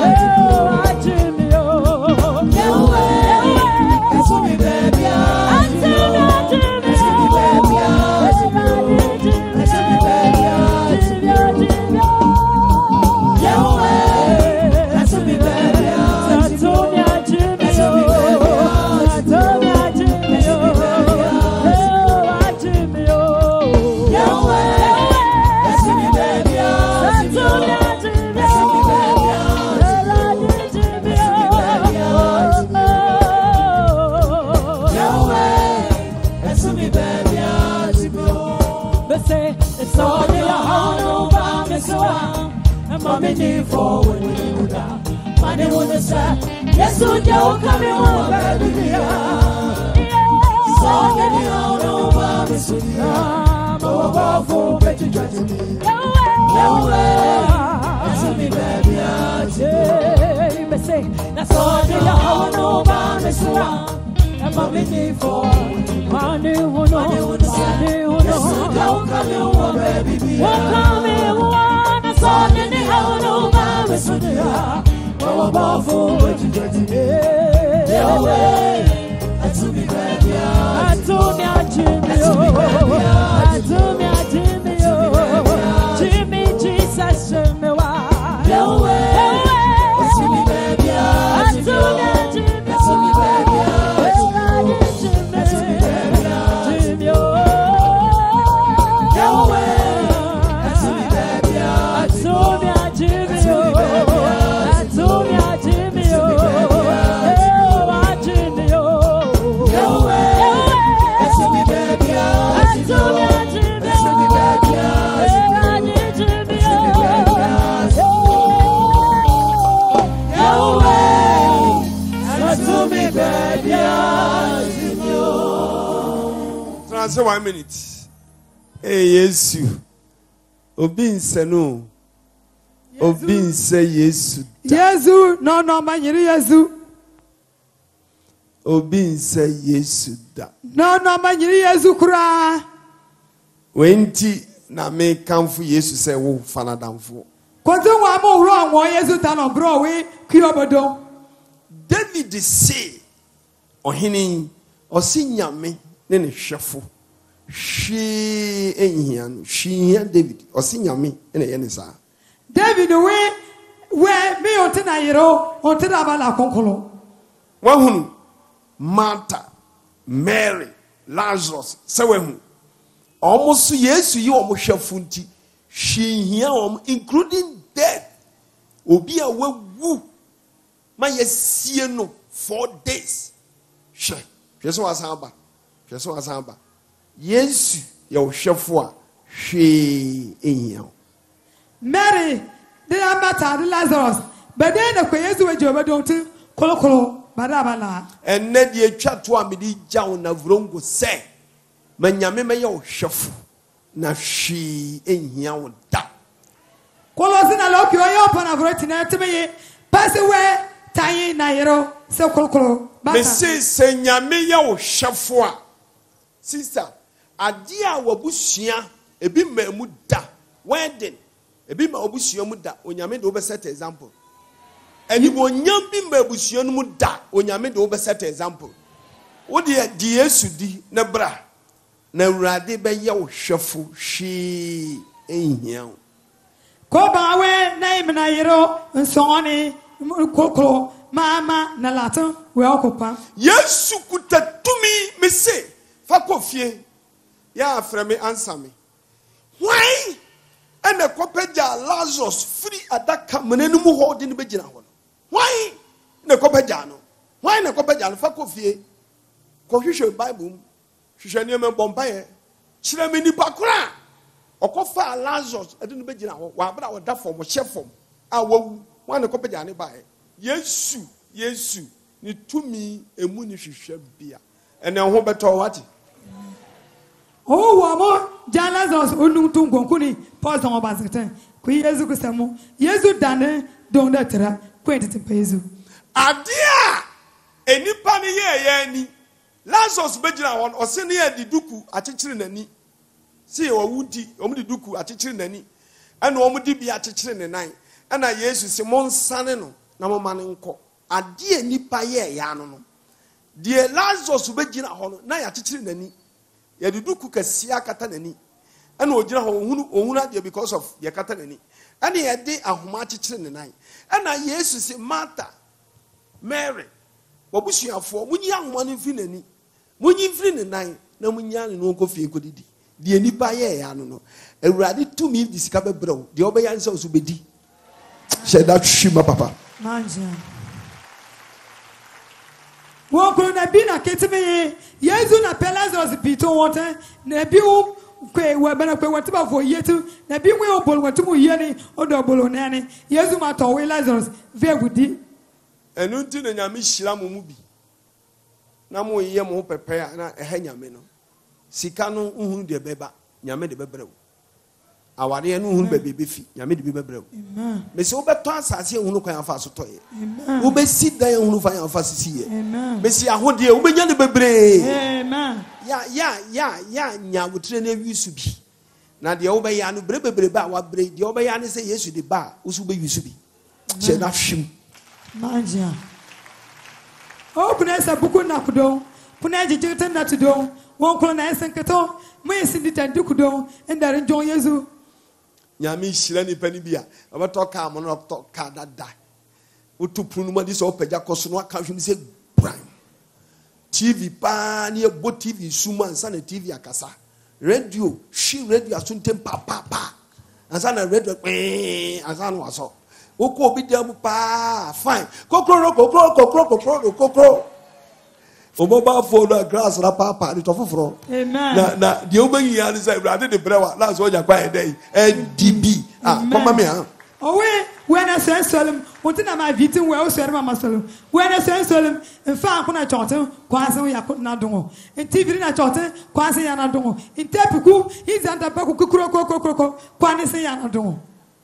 Forward with you down. Money wouldn't say, yes, so you come in one baby. So get you out of my city. Oh, for better try to me. Your way, that's me, baby. I say, that's all you out of my city. And mommy for money wouldn't say, yes, so you come in one baby. Come in one. So did you know about me? So did oh, about for what you got to me. Your way, I told me, baby. I told me, I Jimmy. I told me, I Jimmy. Jimmy, Jesus, Jimmy. Your way, I told me, baby. I told me, I Jimmy. I told me, baby. I told me, Jimmy. Your way. Answer 1 minute. Hey, yes, you. Obin Senu. Obin say yes. Yesu, no, man, Yesu. Obin say yes. No, man, Yesu kura. Wenti na me kamfu Yesu say wo fana damfo. Kwazo wa mo wrong wo Yesu tano bro we kiobodo. David say ohini osinyame ne ne hwefo. She enhian, she David osinyame ne ye ne sa. David where me ontina yero ontina bala konkolo. Wahunu Martha, Mary, Lazarus, sewehu. Almost yes, you almost shafunti. She here, including death. Obi a woo. My yes, 4 days. She. Just was hamba. Just was hamba. Yes, your chefwa. She in here. Mary, they are matter Lazarus. But then the Quays were Joe don't Colocolo, Badabala. And Ned ye chat to a midi down of Rongo say. Manyame mayo chef. Na she in here would die. Colos in a lock you are open of retina to me. Pass away, Taye Nairo, so Colocolo. Message Senyame yo chefwa. Sister, a dear wabushia, a bit muda, wedding, a bit mabushia muda, when you made over set example. And you won't be mabushia muda, when you made over set example. What dear Sudi, Nebra, Nerade by your shuffle, she ain't here. Koba away, name Nairo, and so on, Coco, Mama, Nalata, we all copa. Yes, you could to me say. Fakofie, ya after me answer me. Why? And the copeja Lazarus free at that cameron holding the Begina. Why? The copejano? Why the copejano? Fakofie, confusion Bible, she shall name a Bombay, Chilamini Bakura, or Kofa Lazarus, I didn't begin our but that form was chef form. I will want a copejani by. Yes, need to me a munish beer. And then what better what? Oh, Wamo, Jalazos, Ununtum Gonkuni, pause on Basington. Queen Yezu Kusamo, Yezu Dane, don't let her, quaint to Pezu. Adia! Any panny ye, Lazarus Bejina one or senior the Duku at Chichinani. See or woody, only Duku at Chichinani, and Omudi be at Chichinani. And I yes, Simon Saneno, Namamanko. Adia Nipa ye, Yano. Dear Lazarus Bejina Hon, Naya Chichinani. Ya duku kasia katanani and ojina ohuna dia because of ya katanani and ye de ahoma chichire ne nan and na yesu se Martha Mary wabusuafo munyi ahoma no mfi nani munyi mfiri ne nan na munya ne no nkofie kodidi de nipa ye ya no no awurade to me disika bebrew de obeya nse oso bedi she that shima papa manja Wokuru na bi na ketime Yesu na Lazarus pito water na bi kwe wabana kwe watiba for yetu na bi we obol watimu yeni odo bolo nani Yesu ma to we Lazarus ve gudi enu nti na nyame hyira mo mu bi na mo ye mo pepe na eha nyame no sika no uhunu de beba nyame de bebrew aware no uhunu bebe befi nyame de bebrew amen me se obeto asase ehunu kwan afa so toye amen obesi dan ehunu fan afa sisiye amen me se ahode obenya de bebre amen ya nyawotre na wisu bi na de obeya no bebre ba wa bre de obeya ne se Yesu de ba usu be wisu bi se na hwim manja o kuna sa buku na kudo kuna jijita na tudo won kono na esenketo mo esindita dukudo endare njon Yesu nyame hyira ni pani bia obeto ka mo no to ka dada utupunu ma di so opagya koso no aka hwem se bran TV pa ni ebo TV suma nsa na TV akasa radio shi radio asuntem pa ansa na radio ansa no aso oko obi dem pa fine kokro Omoba for the grass rapa ni tofoforo amen na de obanyi ya say brade de brewa na so ja kwa edai ndb mama me ha owe when I say solemn won't na my vitin we o so mama solemn when I say solemn in fa ko na choten kwanse ya ko na dongo in tv na choten kwanse ya na dongo in tepiku izanda ba ko kukuro kwanse ya na dongo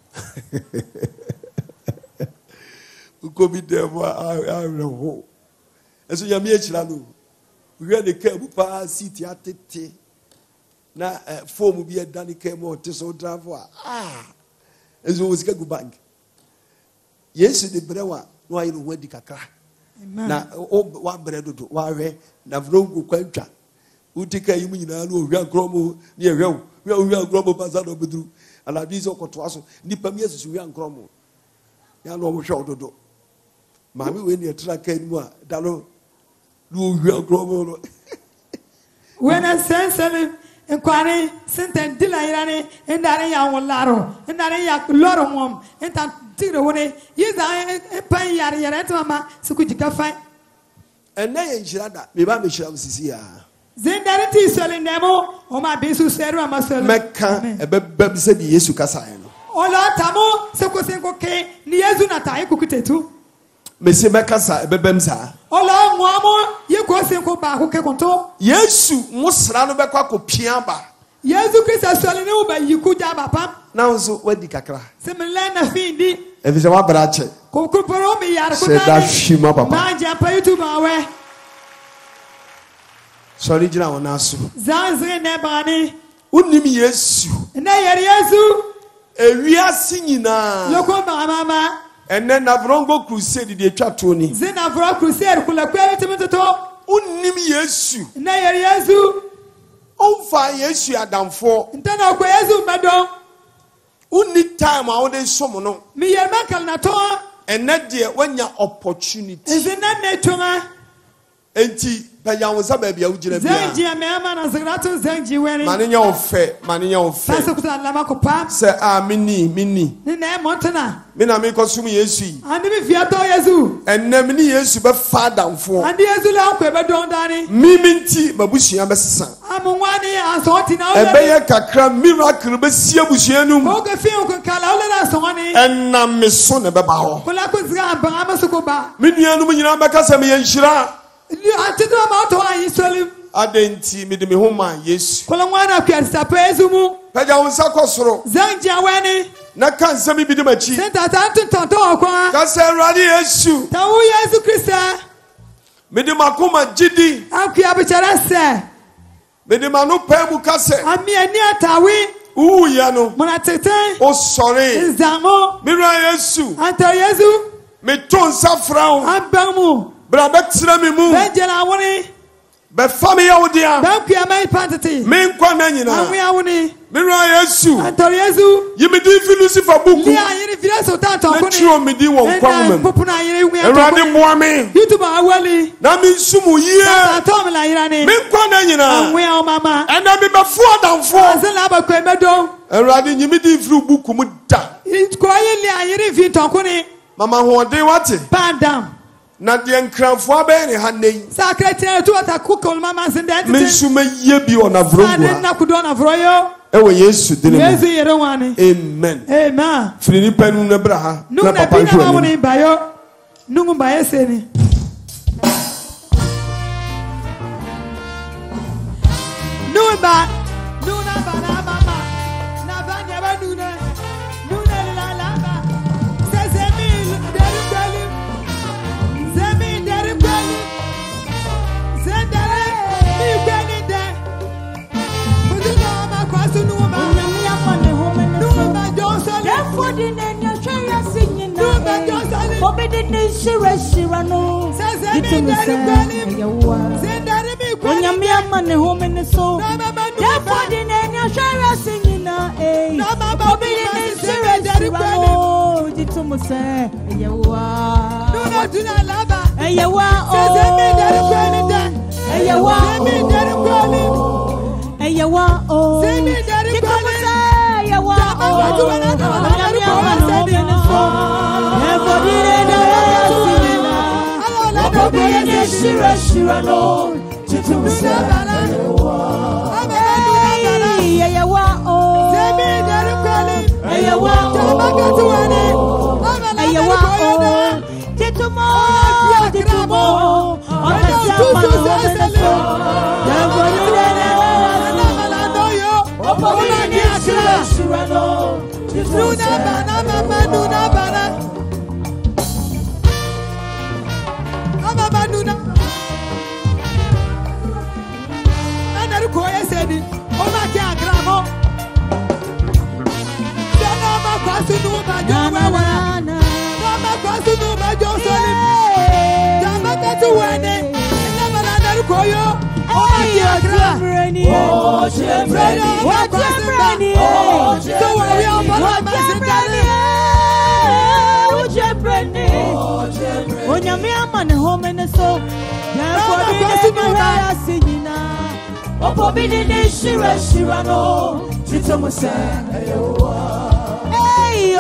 uko bi dem a eso yami echira no we de kabu pa city atete na form bi edani kemo teso driver eso wosika go bank Yesu de brewa no ayi no wadi kakra na wa bredodo wa we na vrongo kwantwa utika yimu nyina no ohwa kromo ne ehwew we ohwa kromo pasado bedru Alabizo Kotoaso, Nipamia Suyan Cromo. Yano Shododo. Mammy, when you track anymore, Dalo, Lu Cromo. When I send selling inquiry, sent and Dilayani, and Daria Laro, and Daria Loro Mom, and Tiro, yes, I pay Yari Mama, so could you find? And then Shada, Mibami Shamsia. Zendarity selling Nemo, or my Besu Sarah Masel Mecca, a beb said Yesu Casino. Ola Tamo, Sokosenko K, Niazunata, Kukutetu. Messi Macasa, a bebemsa. Ola Mamo, you go Senko Bahuke Conto. Yesu, Musrano Bacco Piamba. Yesu Christ selling over, you could have a pump. Now, so what the cacra? Semilana Findi, If it's a brache, Kokuporomi said that Yarko, Shima Papa. Maja pay to my way. Sorry, Jana Nasu. Zanzi Nebani, Unim Yesu, Nayer Yesu, a we are singing now. Loco Mama, And then Avrongo Crusade, the Chatoni. Zenavro Crusade, Kula Querity, Unim Yesu, Nayer Yesu, Ofa Yesu Adam for. Ntana Kwezu Madon, Uni time out there someone. Mi Yermakal Natoa, And that dear when your opportunity. is in that netuma, Enti, Payan was a baby, I would Zenji, a man, and Zerato Zenji, when Mania of fair, Mania of fair. Passokuta Lamakopa, Say, Mini. Nina Montana, Mina make us Yesu. and if Fiato Yezu, And Nemini Yesu, but far down for. and the Yazula Quebadon Dani, Miminti, Babushi, Ambassador. Amwani, and Sorting A out. bear kakra miracle, Bessia Bushianum. Oga Fiu can call out Sony, And now, Miss Son of Babao. Kulakuza, Bahamasokoba. Minianum, Yamacasami and Shira. I took them out to I saw Adenti, Midimi Homa, yes. Kulawana Piasta Pezumu, Pajan Sakosro. Zanja Weni, Nakan Sami Bidimachi. sent us out to Tontoqua, Casa Radi Yesu. Tau Yesu Christa, Midimakuma Jidi. Akiabichara, Midimanu Pemu Kase. Amia near Tawi, Yano. Monatete, Oh, sorry. Zamo, Mira Yesu. Anta Yesu, Meton Safrao. Ambamu, Brabetrami Mu. Benjala Woni, Befami Audia. Bankia May Pantati, Main Quananina. Amiawuni, Mira Yesu. Anta Yesu, You may do Lucifer book. Lia Yerifiaso Tanto, Let you me do one and woman. Popuna And Randy Yeri, Moame. YouTube Awali, Nami Sumu ye. Tomla Irani, Main Quananina. we are Mama, And I be before down for. Azalaba Quemedo, And Randy, you may do through book. it's quietly Yeri Tonkuni, Mama, who are they what? Pan down. Nadian Cranfwa Benny Haney. Secretary to what a cook on Mamma's and that. Mensume ye be on a I vroom. didn't know could on a vroyo. Ewe Yesu Yes, dine. you don't want it. Amen. Amen. Fini penu nebraha. No, Na na papa pina ntwe mamuni ni. bayo. Nungu baye seni. Numba. Nuna bana mama. Na banya ba nuna. Nuna la la ba. Sezemi deri kweli. Zemi deri kweli. Zendere mi kweli de. Kuzuna ma kwasu numba. Numba jonsole. Numba jonsole. Sezemi deri kweli. Zendere mi kweli. Onyamiama ne home ne so. Therefore, the name you share singing na eh. Obi ni serious rano. Jitu muse eyewa. Nuna tuna laba. Eyewa Sezemi deri kweli de. Eyewa Sezemi deri kweli. Eyewa oh. Semi deri Jitu kweli. muse eyewa Watu wanataka Onyamiama ne home ne so. Therefore, the name you share singing na. Obi ni serious rano. Jitu muse eyewa oh. Semi deri kweli. Eyewa oh. Eyewa oh. Titumo. Okasi amano homeneso. Yangoni dene. Opogini ni shirano. Nuna bana mama nuna bana. Mama nuna. Anaru koye sedi. Oma ki agramo. Dana ma kwasu numa joma. Dama kwasu numa josoli. Dama betu wene. Dama anaru koyo. Oma ki agra. Oh, Shembrani. So we are na singina. Opo bidine shira shira no. Chitomo se eyewa. Hey,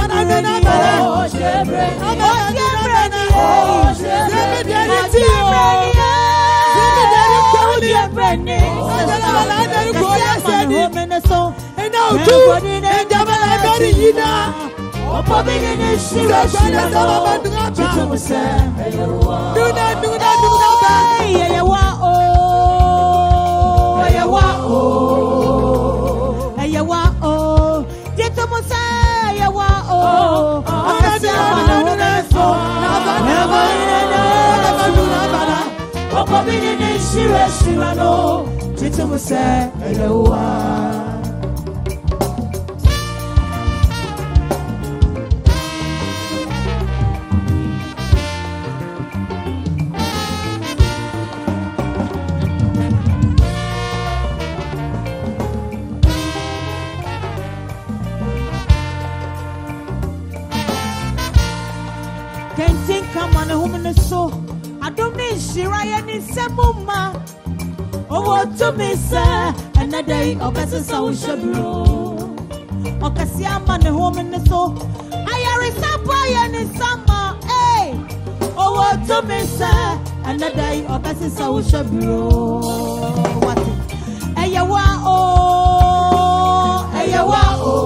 I don't mean Shiraya ni Semuma. Oh, what to me, sir, another day of a social bureau. Okasiama the home in the soul. I are a sapphire in the summer. Hey, oh, what to me, sir, another day of a social bureau. What? Ayawa, oh, Ayawa,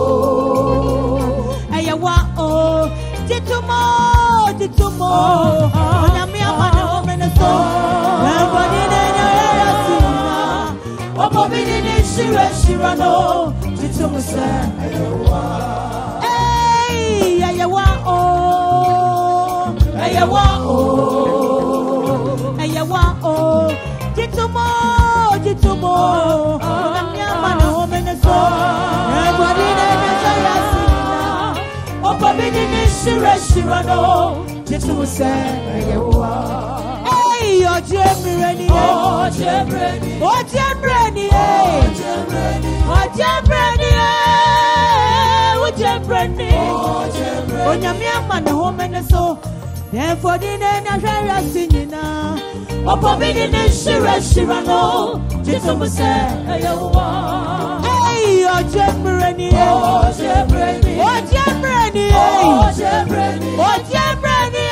oh, Ayawa, oh, Jitumo, Shira no, Jitumo say, hey, Ayawa, oh, Ayawa, oh, Ayawa, oh, Jitumo, Namyamano, Meneso, everybody Shira no, Jitumo say, Ayawa. Hey, oh, Jemreni, oh, Jemreni, oh, Jemreni, oh, Jemreni, oh, Jemreni, oh, Jemreni, oh, Nyamiama, the home and the soul. Therefore, the name of Shara Sinina, oh, Pobini, Shira no, Jitumo say, Ayawa. Hey, oh, Jemreni, oh, Jemreni, oh, Jemreni, oh, Jemreni, oh, Jemreni,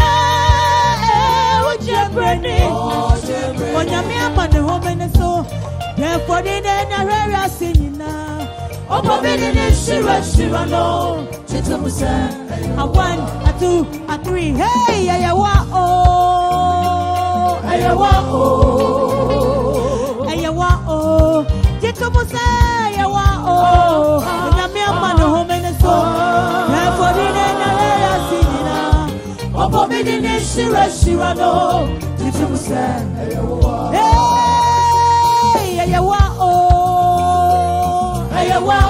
oh, Nyamiama the home and the soul. Therefore, the name of Shara Sinina, oh, Pobini, Shira no, Jitumo say, a 1, a 2, a 3, hey, Ayawa, oh, Ayawa, oh, Ayawa, oh, Jitumo say, Ayawa, oh, Nyamiama the home and the soul. Therefore, the name of Shara Sinina, oh, Pobini, Shira no, Jitumo say, hey, Ayawa, oh, Ayawa,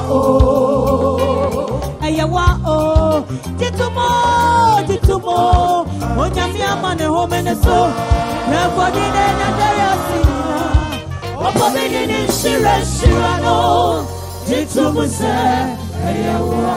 oh, Ayawa, oh, Jitumo, oh, Nyamiama the home and the soul. Therefore, the name of Shara Sinina, oh, Pobini, Shira no, Jitumo say, Ayawa.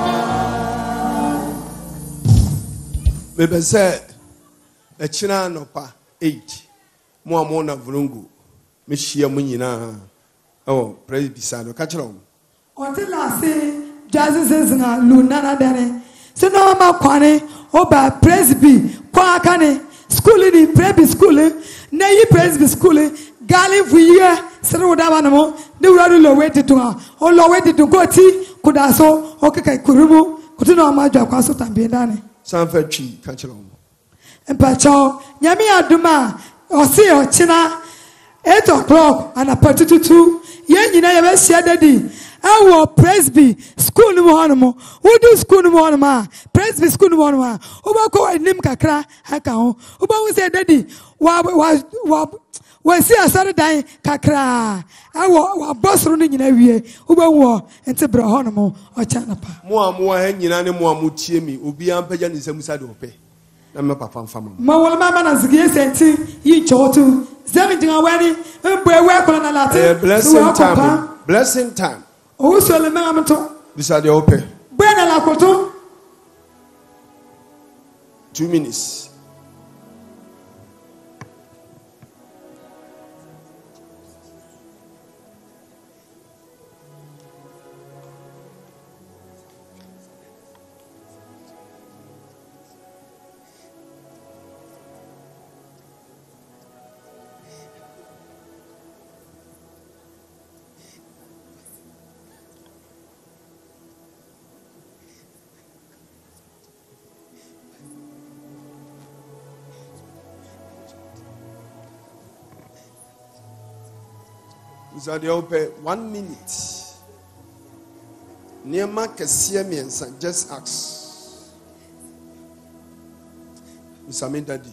Maybe say a china no pa 8 mo na vrungu me hia mo nyina oh praise be sano ka kire o until I say Jesus na lunana dane so no ma kwane oba praise be kwa kane school ni praise school na yi praise school gali vuye sero da ba no de wura lo weti to o lo weti to go ti kudaso o keke kurumu kutina ma jwa kwa so tambe dane sanfa twi ka kire o Empacho, Yami Aduma, or see or China, 8 o'clock, and a partitu, Yan, you never said daddy. I will Presby, school no animal, who do school no animal, Presby school no animal, who will go and Nimkakra, Hakao, who will say daddy, when see a Saturday, Kakra, I will boss running in every year, who will war and Tibra Honamo or Chanapa. More hanging animal mutiemi, Ubi Ampejan is a Musadope. I'm papa family. Mama as yes and ye chotu. 17 already, and we're working on a lot. Blessing time. Blessing time. Oh, so the mammato. Beside the open. Brenna Lakoto. 2 minutes. So they open 1 minute. Niema kesiye miensa, just ask. Usame daddy.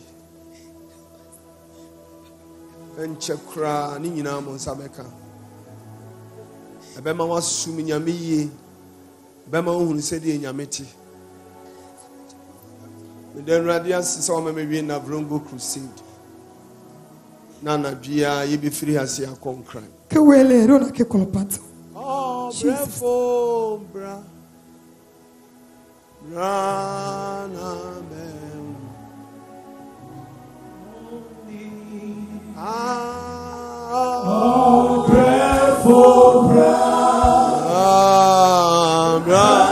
Enchekra ni nyina mo nsabeka. Ebema wasum nyame yie. Ebema ohunu se de nyame ti. The radiance is all me we na Brongo crusade. Nana Gia, you be free as you are conquering. Kewele rona ke kolopato. Oh, bravo, bra. Rana ben. Oh, bravo, bra. Bra.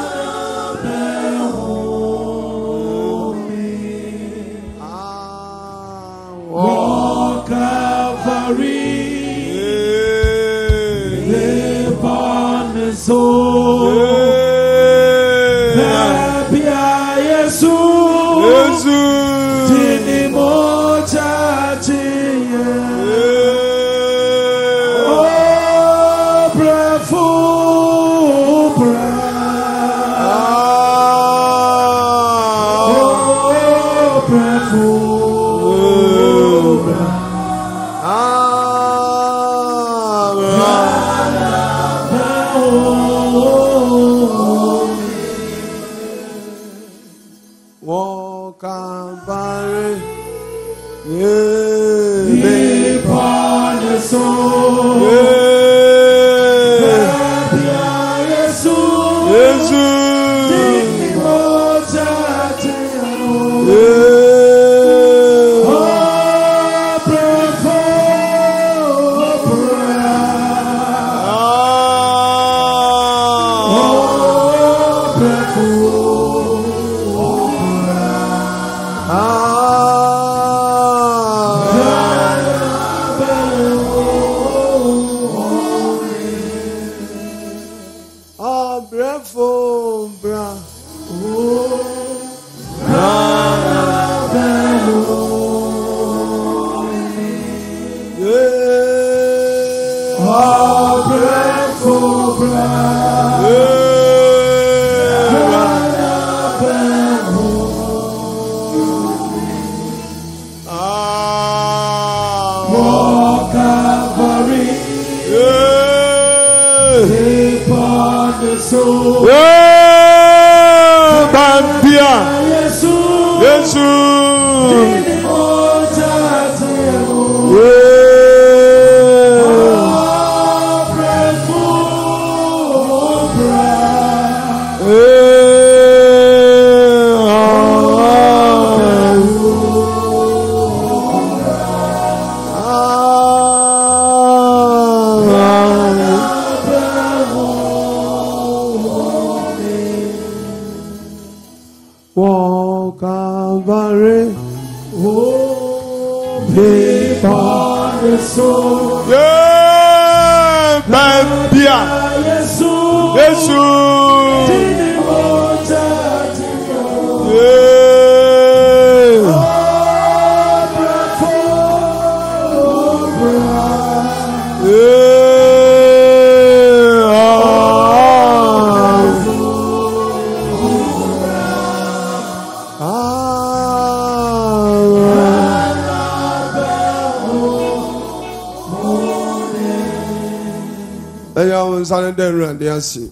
See.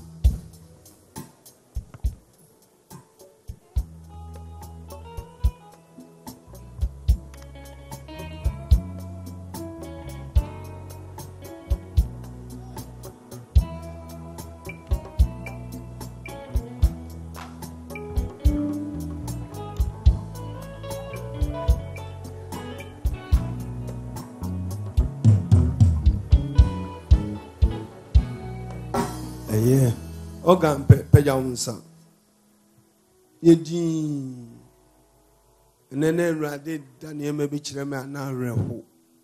Yeah. Ogan peja unsa. Yedi. Nene rade dani eme bi kire me ana reho.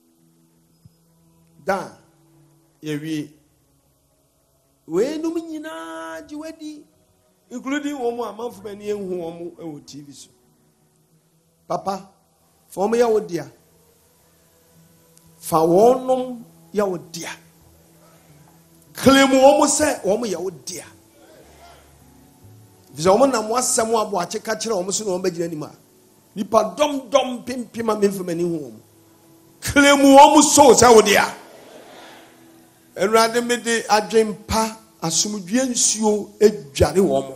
Da yewi. We no nyina jiwadi including omo amanfo bani ehu omo e TV so. Papa, for me ya wodia. Fa wonom ya wodia. claim wɔn say wɔn yɛ wo dia visa wɔn nam wasɛm abo akyeka kyerɛ wɔn so na wɔn bɛgyina anim a nipa dɔm pimpim a memfamani hu wɔn claim wɔn so sɛ wo dia Awurade mede adwempa asomdwe nsuo adware wɔn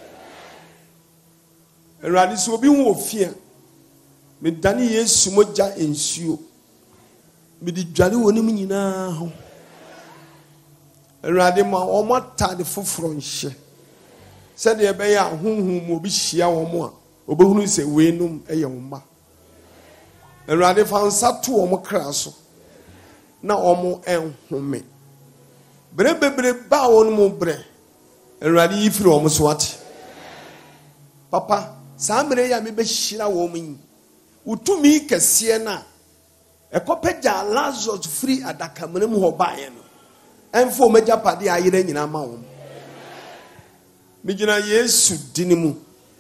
Awurade sɛ obi hu ofia medane Yesu mogya nsuo mede dware wɔn nyinaa ho Awurade ma wɔn atade foforo nhyɛ sɛdeɛ ɛbɛyɛ a honhom mu obi hyia wɔn a obɛhunu sɛ weenum ɛyɛ wɔn ma Awurade fa nsa to wɔn kra so na wɔn ɛnhome berebebre ba wɔn mu brɛ Awurade yi firi wɔn so ate papa saa mmere ya mebɛhyira wɔn yi utumi kɛseɛ na ɛkɔpɛgya Lazarus firi adakamena mu hɔ baeɛ no ɛmfo megya pade ayera nyina ma wɔn megyina Yesu dini mu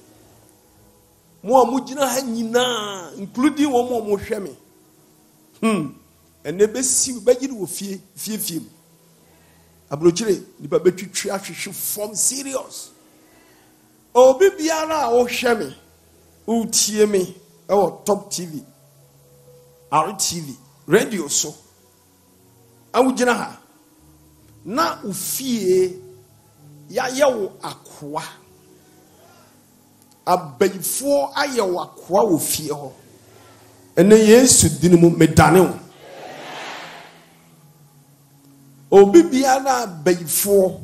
mo a mugina ha nyina including wɔn a mo hwɛ me ɛne bɛsi bɛgyiri wɔ fie mu abrokyire nipa bɛtwitwi ahwehwe form serious obi biara a wohwɛ me utie me ɛwɔ Top TV RTV radio so awugina ha na ufie ya yewo akoa abayifo ayewo akoa wo fie ho ene Yesu dinu mu medane wo obi biara abayifo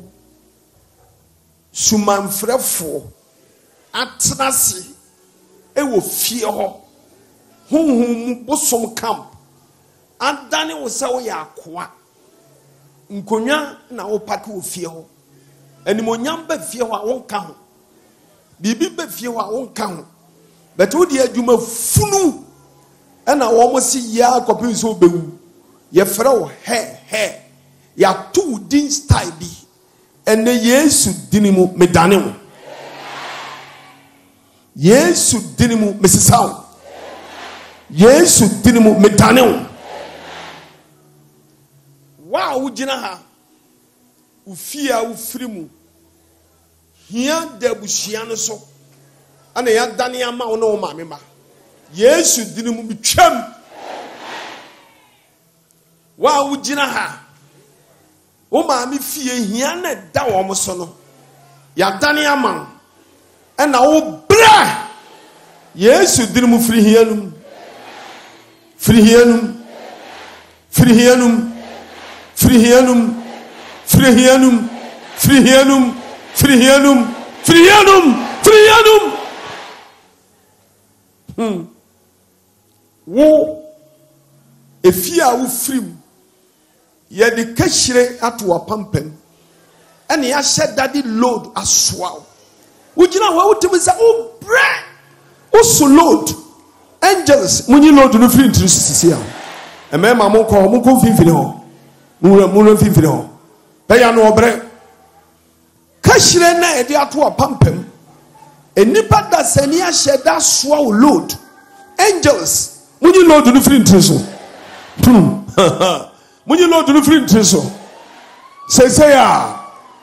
sumanfrefo atenase ewo fie ho honhom bosom camp adane wo se wo ya akoa nkonya na wo pake wo fie ho animonyam ba fie ho a wonka ho bibi ba fie ho a wonka ho beto de adwuma funu na wo mo si ya akopin so bewu ye frɛ wo he ya tu din style bi ene Yesu dini mu medane wo Yesu dini mu mesisaw Yesu dini mu medane wo wa wugina ha ufia ufiri mu hia dabushia no so ana ya dane ama wo no maame ma Yesu dini mu bitwam wa wugina ha wo maame fie hia na da wo mo so no ya dane ama ana wo bra Yesu dini mu firi hianum firi hianum firi hianum firi hianum firi hianum firi hianum firi hianum firi hianum firi hianum wo efia wo firim ye de kashire ato wapampam ene ya hyedade load asoa wo gina ho wotem za o bre o so load angels munyi load no free into sisi a emema mo ko finfini ho mura finfini ho baya no obre kashire na e de ato wapampam enipa da sani ya hyeda soa o load angels munyi load no free into so munyi load no free into so sesaya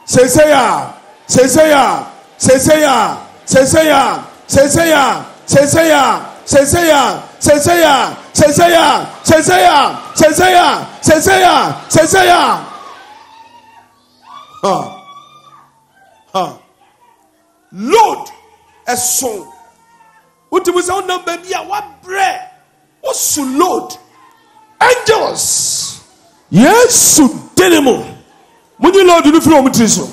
Lord a song utimuza ona baby a wa bre osu Lord angels Yesu denemo munyi Lord no free omutiso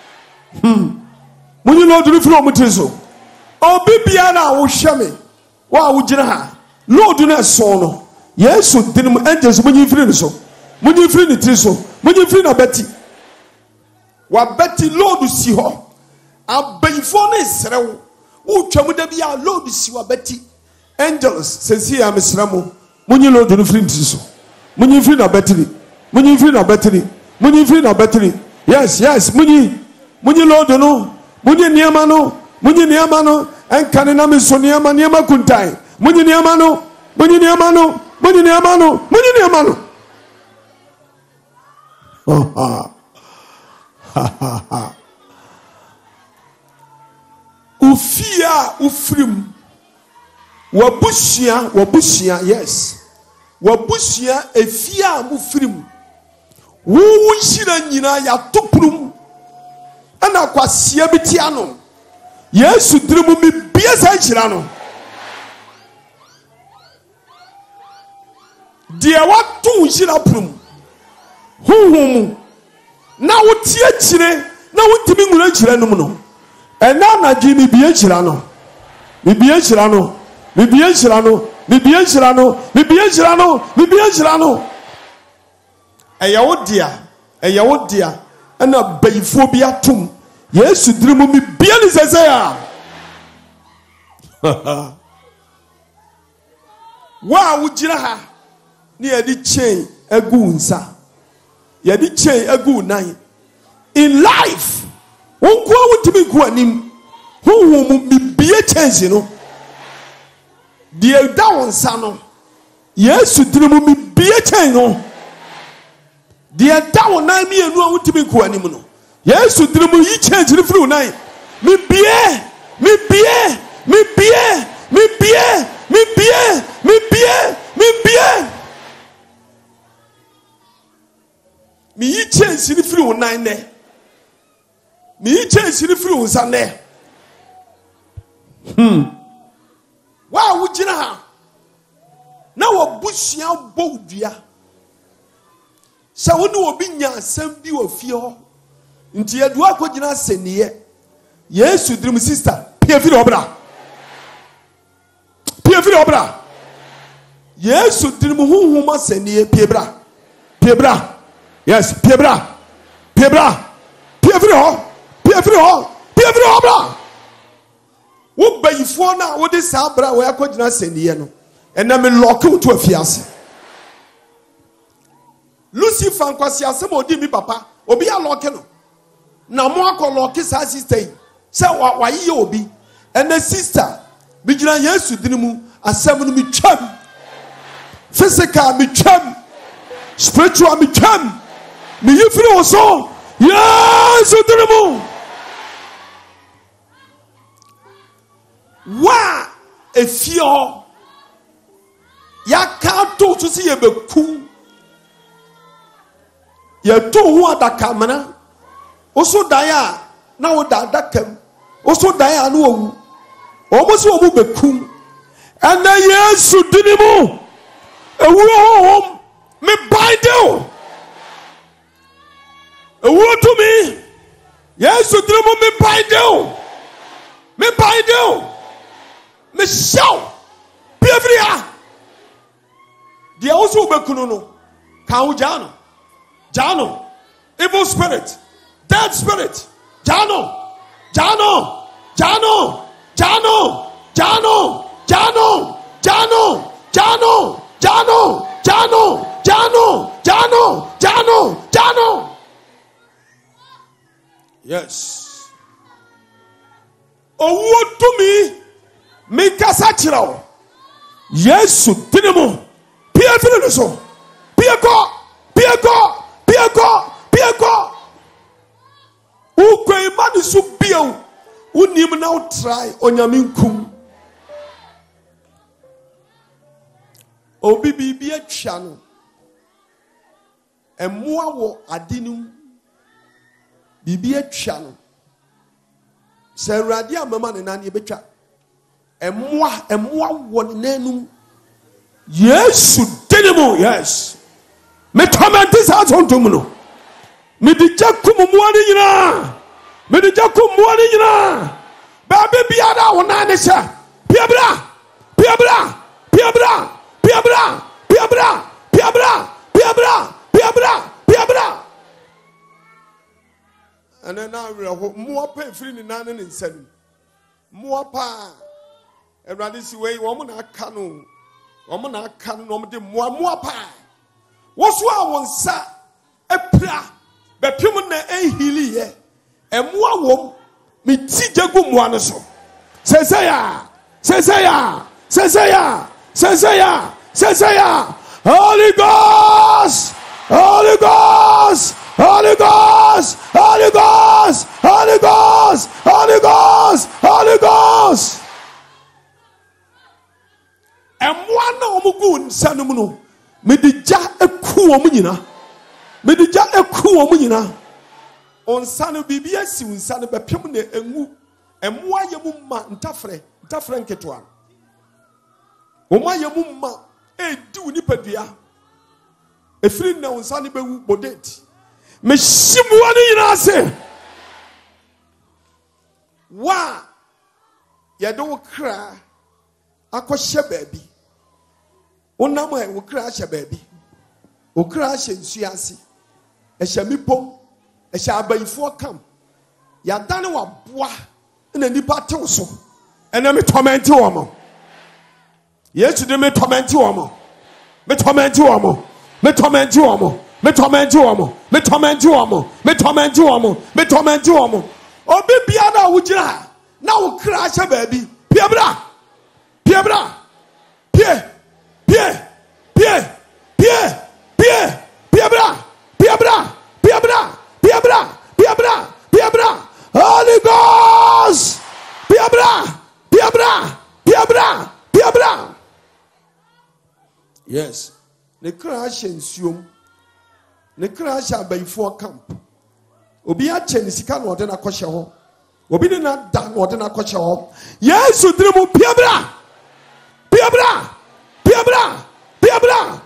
munyi Lord no free omutiso obi bia na wo hweme wa wo gina ha Lord no so no Yesu denemo angels munyi free no so munyi free ni tiso munyi free na beti wa beti Lord si ho abayifo na esrewo wo twam da bia Lord si wa beti angels sesi ya mesramo munyi Lord no free tiso munyi free na battery munyi free na battery munyi free na battery yes munyi Lord no munyi niama no enkane na me so niama kuntai munyi niama no Ufia ufrim. Wabushia, yes. Wabushia efia mufrim. Wu nshira nyina ya toprum. Ana kwasia bitiano. Yesu drimu mi biasa nshira no. Dia watu nshira prum. Huhumu. Na wotie chire, na wotimi ngura chire no no. Ena na ji mi bie chira no. Mi bie chira no. Bibia nshirano. Eya wo dia. Ana bayifo bi atum. Yesu drimu mi bia ni sese ya. Wa wujira ha. Ni yedi chain egu nsa. Yedi chain egu nan. In life, wonko wutimi ku anim. Honhom mi bia change no. Die da wonsa no. Yesu drimu mi bia chain no. Die da wonan mi enu a wutimi ku anim no. Yesu drimu yi change ni free wonan. Mi bia. Mi yi change ni free wonan ne. Mi yi change ni free wonsa ne. Wa wujina ha. Na wabushia bowdua. Sa woni obi nya asem bi wo fie ho. Nti edu akogina seniye. Yesu dream sister, pie fi obra. Yesu dream huhuma seniye pie bra. Yes, pie bra. Pie fi ho obra. Wo bayifo na wo de sabra wo akogina seniye no. Ena me lock to afiase. Lucifer nkwasi asem odi mi papa, obi a lock no. Na mo akolock sa sister yi. Se wa yi obi. Ena sister, bi gina Yesu dinimu asem no mi twam. Physical mi twam. Spiritual mi twam. Mi yifiri wo so. Yesu dinimu. Wa efio ya kanto to si yebeku ye to hu adaka mana oso dan na wo da adakam oso dan na owu omo si omu beku ana Yesu dinimu ewu hom me bind ewu to me Yesu dinimu me bind me shout Biafria. The also bekuno kan jano. Evil spirit, dead spirit. Jano. Yes. Owo to me. Me kasa chirawo. Yesu dinimo. Pia fili so. Pia go. Ukwe imani su pia. Unim now try onyaminkum. Obi bibi chano. Emwa wo adinum. Bibi chano. Se radia mama ne nani betwa. Emwa won nenum. Yesu dinimo. Yes. Me torment this house on tumuno. Me di jakum muani nyina. Baby biada wona ne sha. Piabra. And then now more pay free ni nane ni nsem. More pa. Everybody see way woman akano. Woman akano no de more pa. What's wrong with sa? A pra. But people na a healy ye. A more wom. Me teacher go one so. Says Holy Ghost. gu nsa no mu no mede gya eku wo mu nyina mede gya eku wo mu nyina onsa no bibia si unsa no bepem na engu emoa ye mu ma ntafre nketwa oma ye mu ma edi uni padua efiri na unsa no bewu bodet me shimu ani nyina ase wa ye do kra akɔhyɛ baabi onam a wo kra hyɛ baabi o kra hyɛ nsu ase ɛhyɛ mipom ɛhyɛ abayifoɔ kam yɛadane waboa na nipa tew so ɛna me tɔmɛnte wɔ mo yesu de me tɔmɛnte wɔ mo me tɔmɛnte wɔ mo me tɔmɛnte wɔ mo me tɔmɛnte wɔ mo me tɔmɛnte wɔ mo me tɔmɛnte wɔ mo me tɔmɛnte wɔ mo obi bia na wo gyina na wo kra hyɛ baabi piabra piabra pie pie pie pie pie piabra piabra piabra piabra piabra piabra Holy Ghost piabra piabra piabra piabra yes ne crash nsuom ne crash abayifo camp obi a chen sika no ode na kɔhyɛ hɔ obi ne na da no ode na kɔhyɛ hɔ yesu dirimu piabra piabra piabra piabra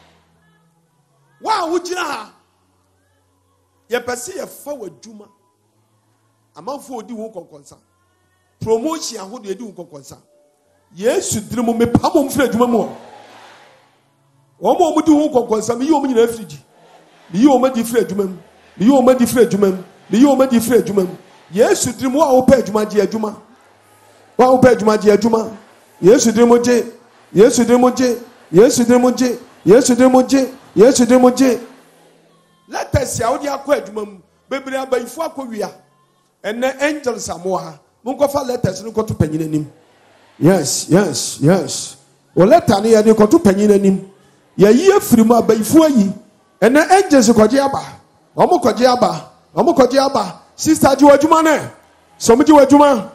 wa wujina ha ye pese ye fa wadwuma amanfo odi wo konkonsa promotion ahodo edi wo konkonsa yesu dirimu me pamo mfra adwuma mu o mo di wo konkonsa me yi o mo nyina afrigi me yi o mo di fra adwuma mu me yi o mo di fra adwuma mu me yi o mo di fra adwuma mu yesu dirimu wa wo pa adwuma je adwuma wa wo pa adwuma je adwuma yesu dirimu je yesu dirimu je yesu dirimu je yesu dirimu je yesu dirimu je let us ya odi akọ adwuma mu bebre abayifo akọwia ene angels amoha munkofa letters no koto panyin anim yes o letter ne ya ne koto panyin anim ya yi afiri mu abayifo ayi ene angels koje aba omo koje aba sister ji wadwuma ne somji wadwuma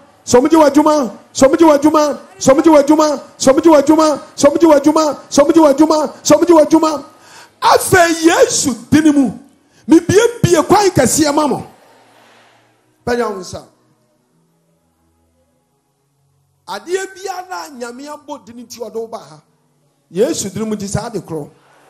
afa yesu dinimu mi bie kwan kase mamo panya unsa adeɛ bia na nyame abɔ dini ti odo ba ha yesu dinimu di sa de kro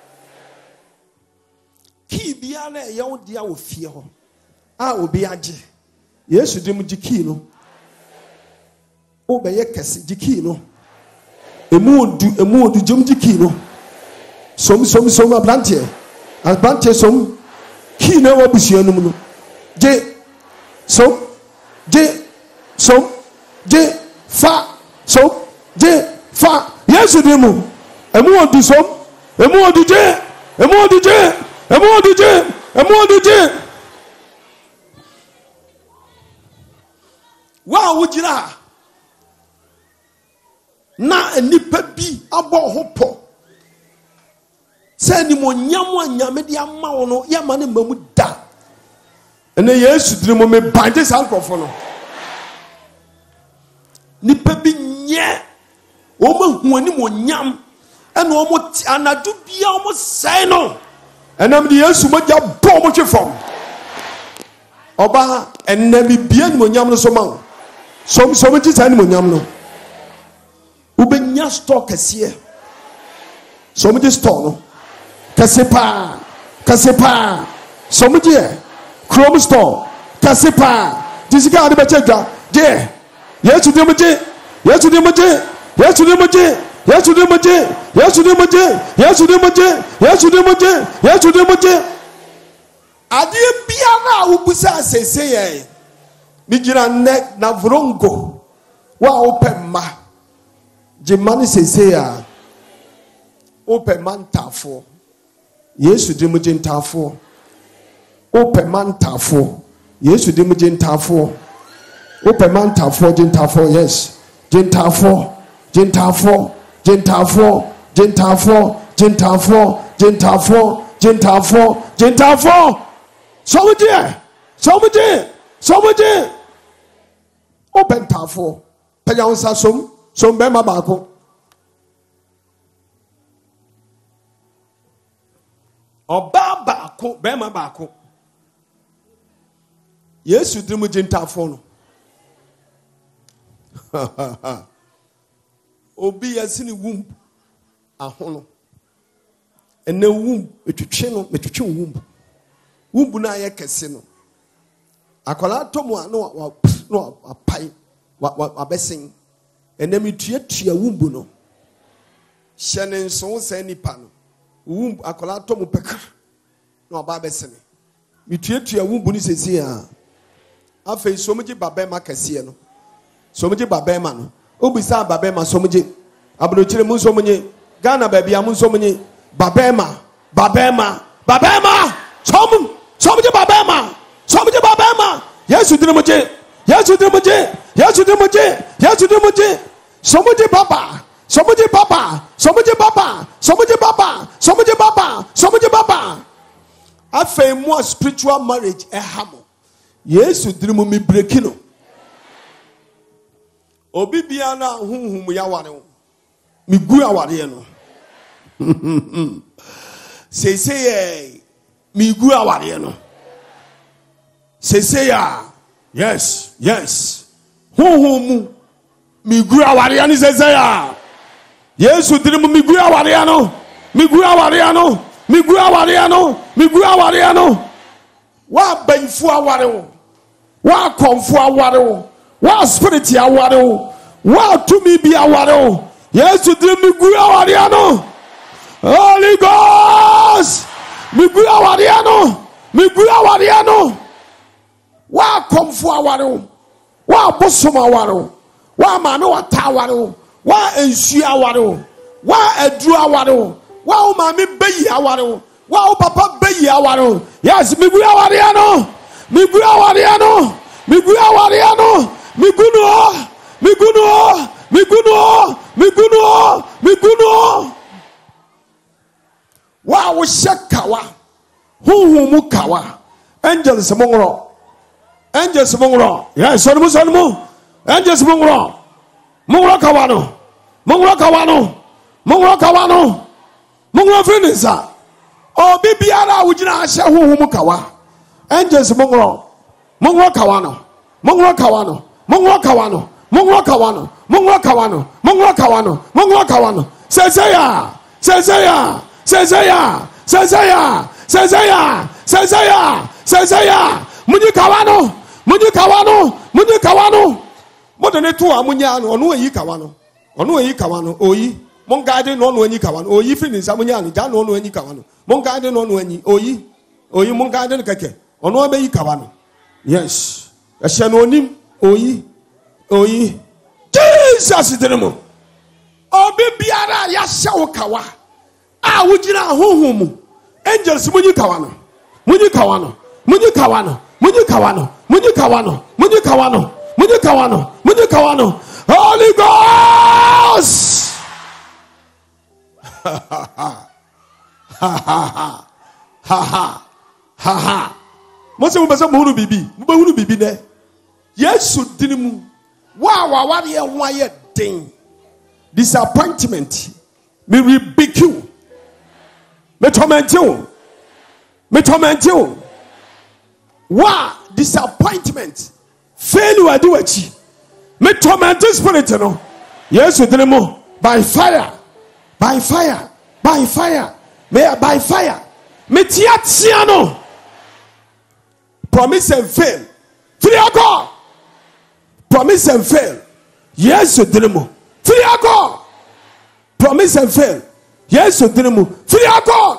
ki bia na ye wo dia wo fie ho a obi age yesu dinimu di ki no obeye kese di ki no emu odu jom di ki no som abrante som ki na wo busua no mu no je fa yesu demu emu odu som emu odu je wa wujira na nipa bi abo hopo se ni mo nyamo anyame de ama wo no ya ma ne mamu da ene yesu demu me banje sankrofo no nipa bi nye o ma huani mo nyam ene o mo anadu bia o mo sai no enam de yesu mo ja bo mo twefom oba ene bi bia ni mo nyam no so ma som ti sai ni mo nyam no ubenya store kase som ti store no kase pa som ti chrome store kase pa disika ade be chega je yesu de moje ade bia na wubusa sese ye mi gira ne na vrongo wa opemma je mani sese ya opemma ntafo yesu de moje ntafo opemma ntafo yesu de moje ntafo opemantafo jintafo yes jintafo somuje opentafo penya unsa som be ma baako Oba baako, bema baako. Yesu dirimu jintafo no. Obi yasini womb ahono. Ene womb etwetwe no, metwetwe womb. Womb na ye kese no. Akola tomu no no apai wa besen. Ene mituatua womb no. Hyene nso se nipa no. Womb akola tomu peka. No aba besene. Mituatua womb ni sesi a. Afei somuji babema kese no. Somuji babema no. Obisa babema somuji. Abrochire mu somunye. Ghana baby amu somunye. Babema. Somuji babema. Yesu dirimuji. Somuji baba. Afei more spiritual marriage ehamo. Yesu dirimu mi breakino. Obi bia na hunhum ya ware wo. Mi gu aware no. Say mi gu aware no. Say ya. Yes. Hunhum mi gu aware ni say ya. Yesu dirimu mi gu aware no. Mi gu aware no. Wa banfu aware wo. Wa konfu aware wo. Wa spirit aware wo. Wa tumi bi aware wo. Yesu dirimu mi gu aware no. Holy Ghost. Mi gu aware no. Wa konfu aware wo. Wa bosom aware wo. Wa maame wa ta aware wo. Wa ensu aware wo. Wa aduru aware wo. Wa maame bayi aware wo. Wa papa bayi aware wo. Yes, mi gu aware no. Miguno. Wa wo shakawa. Huhumu kawa. Angels mongro. Yes, sonmu. Angels mongro. Mongro kawano. Mongro fininsa. O bibiara wujina ashe huhumu kawa. Angels mongro kawano. Sezaya. Munyi kawano. Modene tu amunya no onu eyi kawano. Oyi. Mon guide no onu enyi kawano. Oyi fini sa munya ni ja no onu enyi kawano. Mon guide no onu enyi. Oyi mon guide no keke. Onu abeyi kawano. Yes. Ashanonim oyi. Jesus dirimu. Obi biara ya shawo kawa. A wujina hohomu. Angels munyi kawano. Holy Ghost. Mose mbasa muhuru bibi ne. Yesu dinimu. Wa ye waye den. Disappointment. Me rebuke you. Me torment you. Wa disappointment. Failure do achi. Me torment spirit no. Yesu dinimu by fire. Me by fire. Me tia no. Promise and fail. Free God. Promise and fail. Yesu dinimu. Free God. Promise and fail. Yesu dinimu. Free God.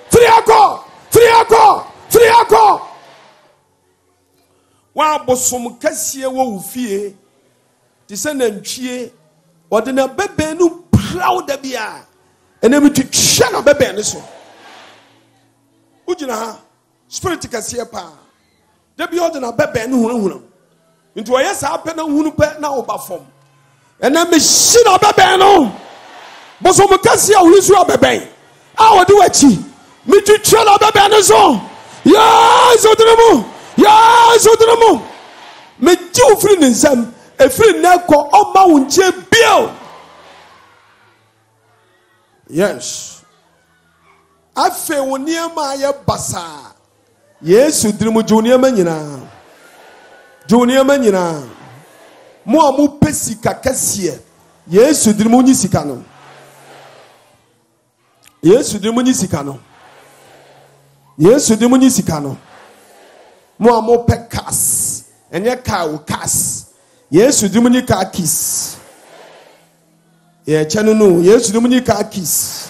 Wa bosom kasie wo ufie. Ti se na ntwie ode na bebe no proud bia. Ene mi twetwe na bebe ne so. Ujina ha spirit kasie pa. De bi ode na bebe no hunu. Nti wo yesa ape na hunu pe na oba fom. Ene mi shi na bebe no. Bosom kasie wo su abebe. A ode wachi. Mi twetwe na bebe ne so. Yes, odremo. Me jiu free nsam. E free na ko oma wonje bio. Yes. Afe wo nneɛma ayɛ basaa. Yesu dirimu gye wo nneɛma nyinaa. Gye wo nneɛma nyinaa. Mo a mo pɛ sika kɛseɛ. Yesu dirimu nyi sika no. Yesu dirimu nyi sika no. Yesu dirimu nyi sika no. Mo a mo pɛ cars. Ɛnyɛ car wo cars. Yesu dirimu nyi car keys. Chanu no Yesu dirimu nyi car keys.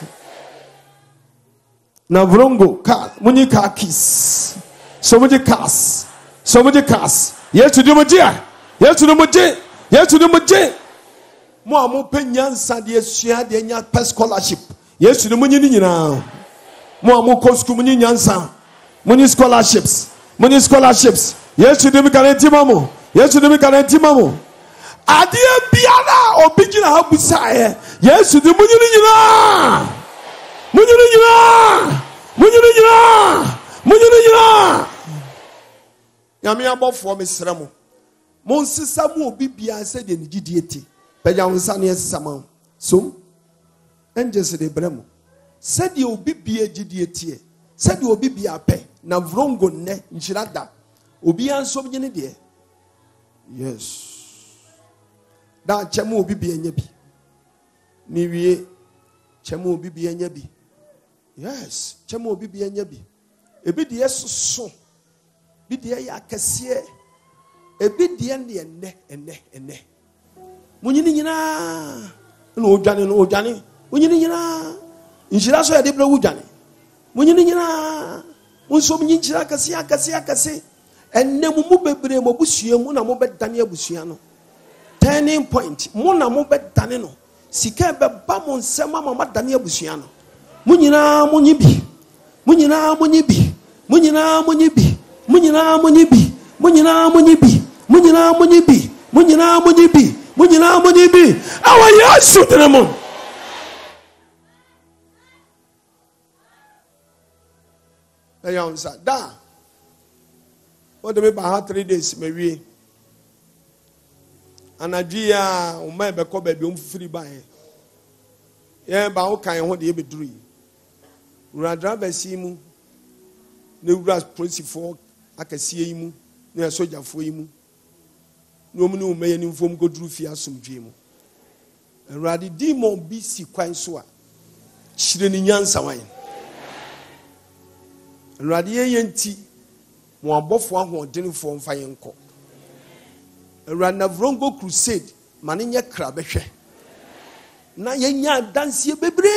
Na vrongo car munyi car keys. So muji cars. So muji cars. Yesu dirimu gye. Yesu dirimu gye. Yesu dirimu gye. Mo a mo pɛ nyansa de asua de nya pɛ scholarship. Yesu dirimu nyi ni nyinaa. Mo a mo kɔ school munyi nyansa. Munyi scholarships. Munyi scholarships. Yesu dirimu guarantee mamo. Yesu dirimu guarantee mamo. Adeɛ biara obi gyina ha busaeɛ. Yesu dirimu nyi ni nyinaa. Munyi ni nyinaa. Munyi ni nyinaa. Munyi ni nyinaa. Nyame abɔfoɔ mesrɛ mo. Mo nsesa mo obi biara sɛ de ne gidie ti. Pɛgya wo nsa ne ɛsesa ma. So, ɛngye de brɛ mo. Sɛ de obi biara gidie tie. Sɛ de obi biara pɛ. Na vrongo nnɛ nhyira da. Obi ansom nyine deɛ. Yes. Da kyɛm obi biara nya bi. Ni wie kyɛm obi biara nya bi. Yes, kyɛm obi biara nya bi. Ebi deɛ soso. Bi deɛ yɛ akɛseɛ. Ebi deɛ ne enne. Munyini nyinaa. No odwane. Munyini nyinaa. Nhyira so yɛ de brɛ wo dwane. Munyini nyinaa. Munsom nyi nhyira akɛse. Enne mu bebre mo busua mu na mo bɛdane abusua no. Turning point. Mo na mo bɛdane no. Sika bɛba mo nsɛm ama mo dane abusua no. Munyina munyi bi. Munyina munyi bi. Munyina munyi bi. Munyina munyi bi. Munyina munyi bi. Munyina munyi bi. Munyina munyi bi. Munyina munyi bi. Awa Yesu dirimu. Eyansa da. O de me ba ha 3 days me wie. Anadria o ma be ko ba bi o mfiri ba he. Ye ba o kan ho de be duru yi. Ura driver si mu. Ne ura policefoɔ akasie yi mu. Ne sojafoɔ yi mu. Ne omu ne o ma ye ni mfom go duru fi asomdwe mu. Awurade di mo bi si kwan so a. Hyire ni nyansa wan. Awurade ye nti mo abɔfo ahoɔdenfo mfa yɛnkɔ. Awurade na vrongo crusade mane nyɛ kra bɛhwɛ. Na yɛnya dansie bebre.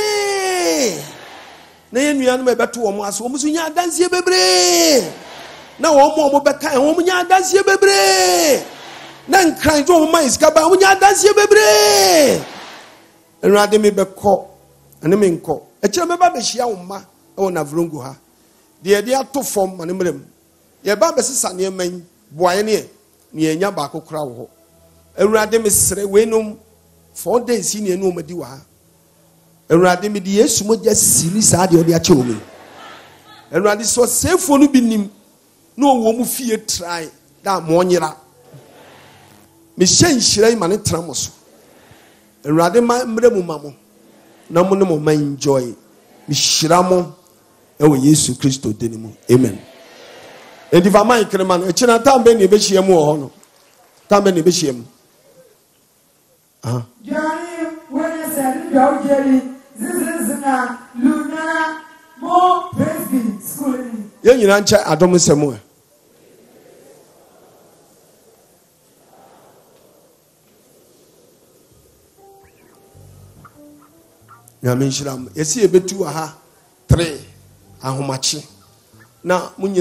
Na yɛnua no mɛbɛto wɔn aso wɔn so nya dansie bebre. Na wɔn bɛka wɔn nya dansie bebre. Na nkran to wɔn mais kaba wɔn nya dansie bebre. Awurade me bɛkɔ ane me nkɔ. Ɛkyerɛ mɛba bɛhyia wɔn ma ɛwɔ na vrongo ha. Deɛ de ato fam mane mmerem. Yɛba bɛsesa nneɛma yi boae ne yɛnya baako kora wɔ hɔ. Awurade mesrɛ weinom 4 days ni enu omadi wa. Awurade me di Yesu mogya sili saa de ɔde akyɛ omi. Awurade so sefo no bi nim na ɔwɔ mu fie try da mo nyira. Me hyɛ nhyira ma ne tra mo so. Awurade ma mmerɛ mu ma mo na mo ne mo ma enjoy. Me hyira mo ɛwɔ Yesu Kristo de mu. Amen. Enti fa man krema no ɛkyena tambe ne bɛhyia mu wɔ hɔ no. Tambe ne bɛhyia mu. Johnny, when I said, "Go, Jerry, this is Luna, more Presby school." Ye nyina nkyɛ adom nsɛm a. Nyame nhyira m. Yɛsi ebetu aha 3 ahomakye. Na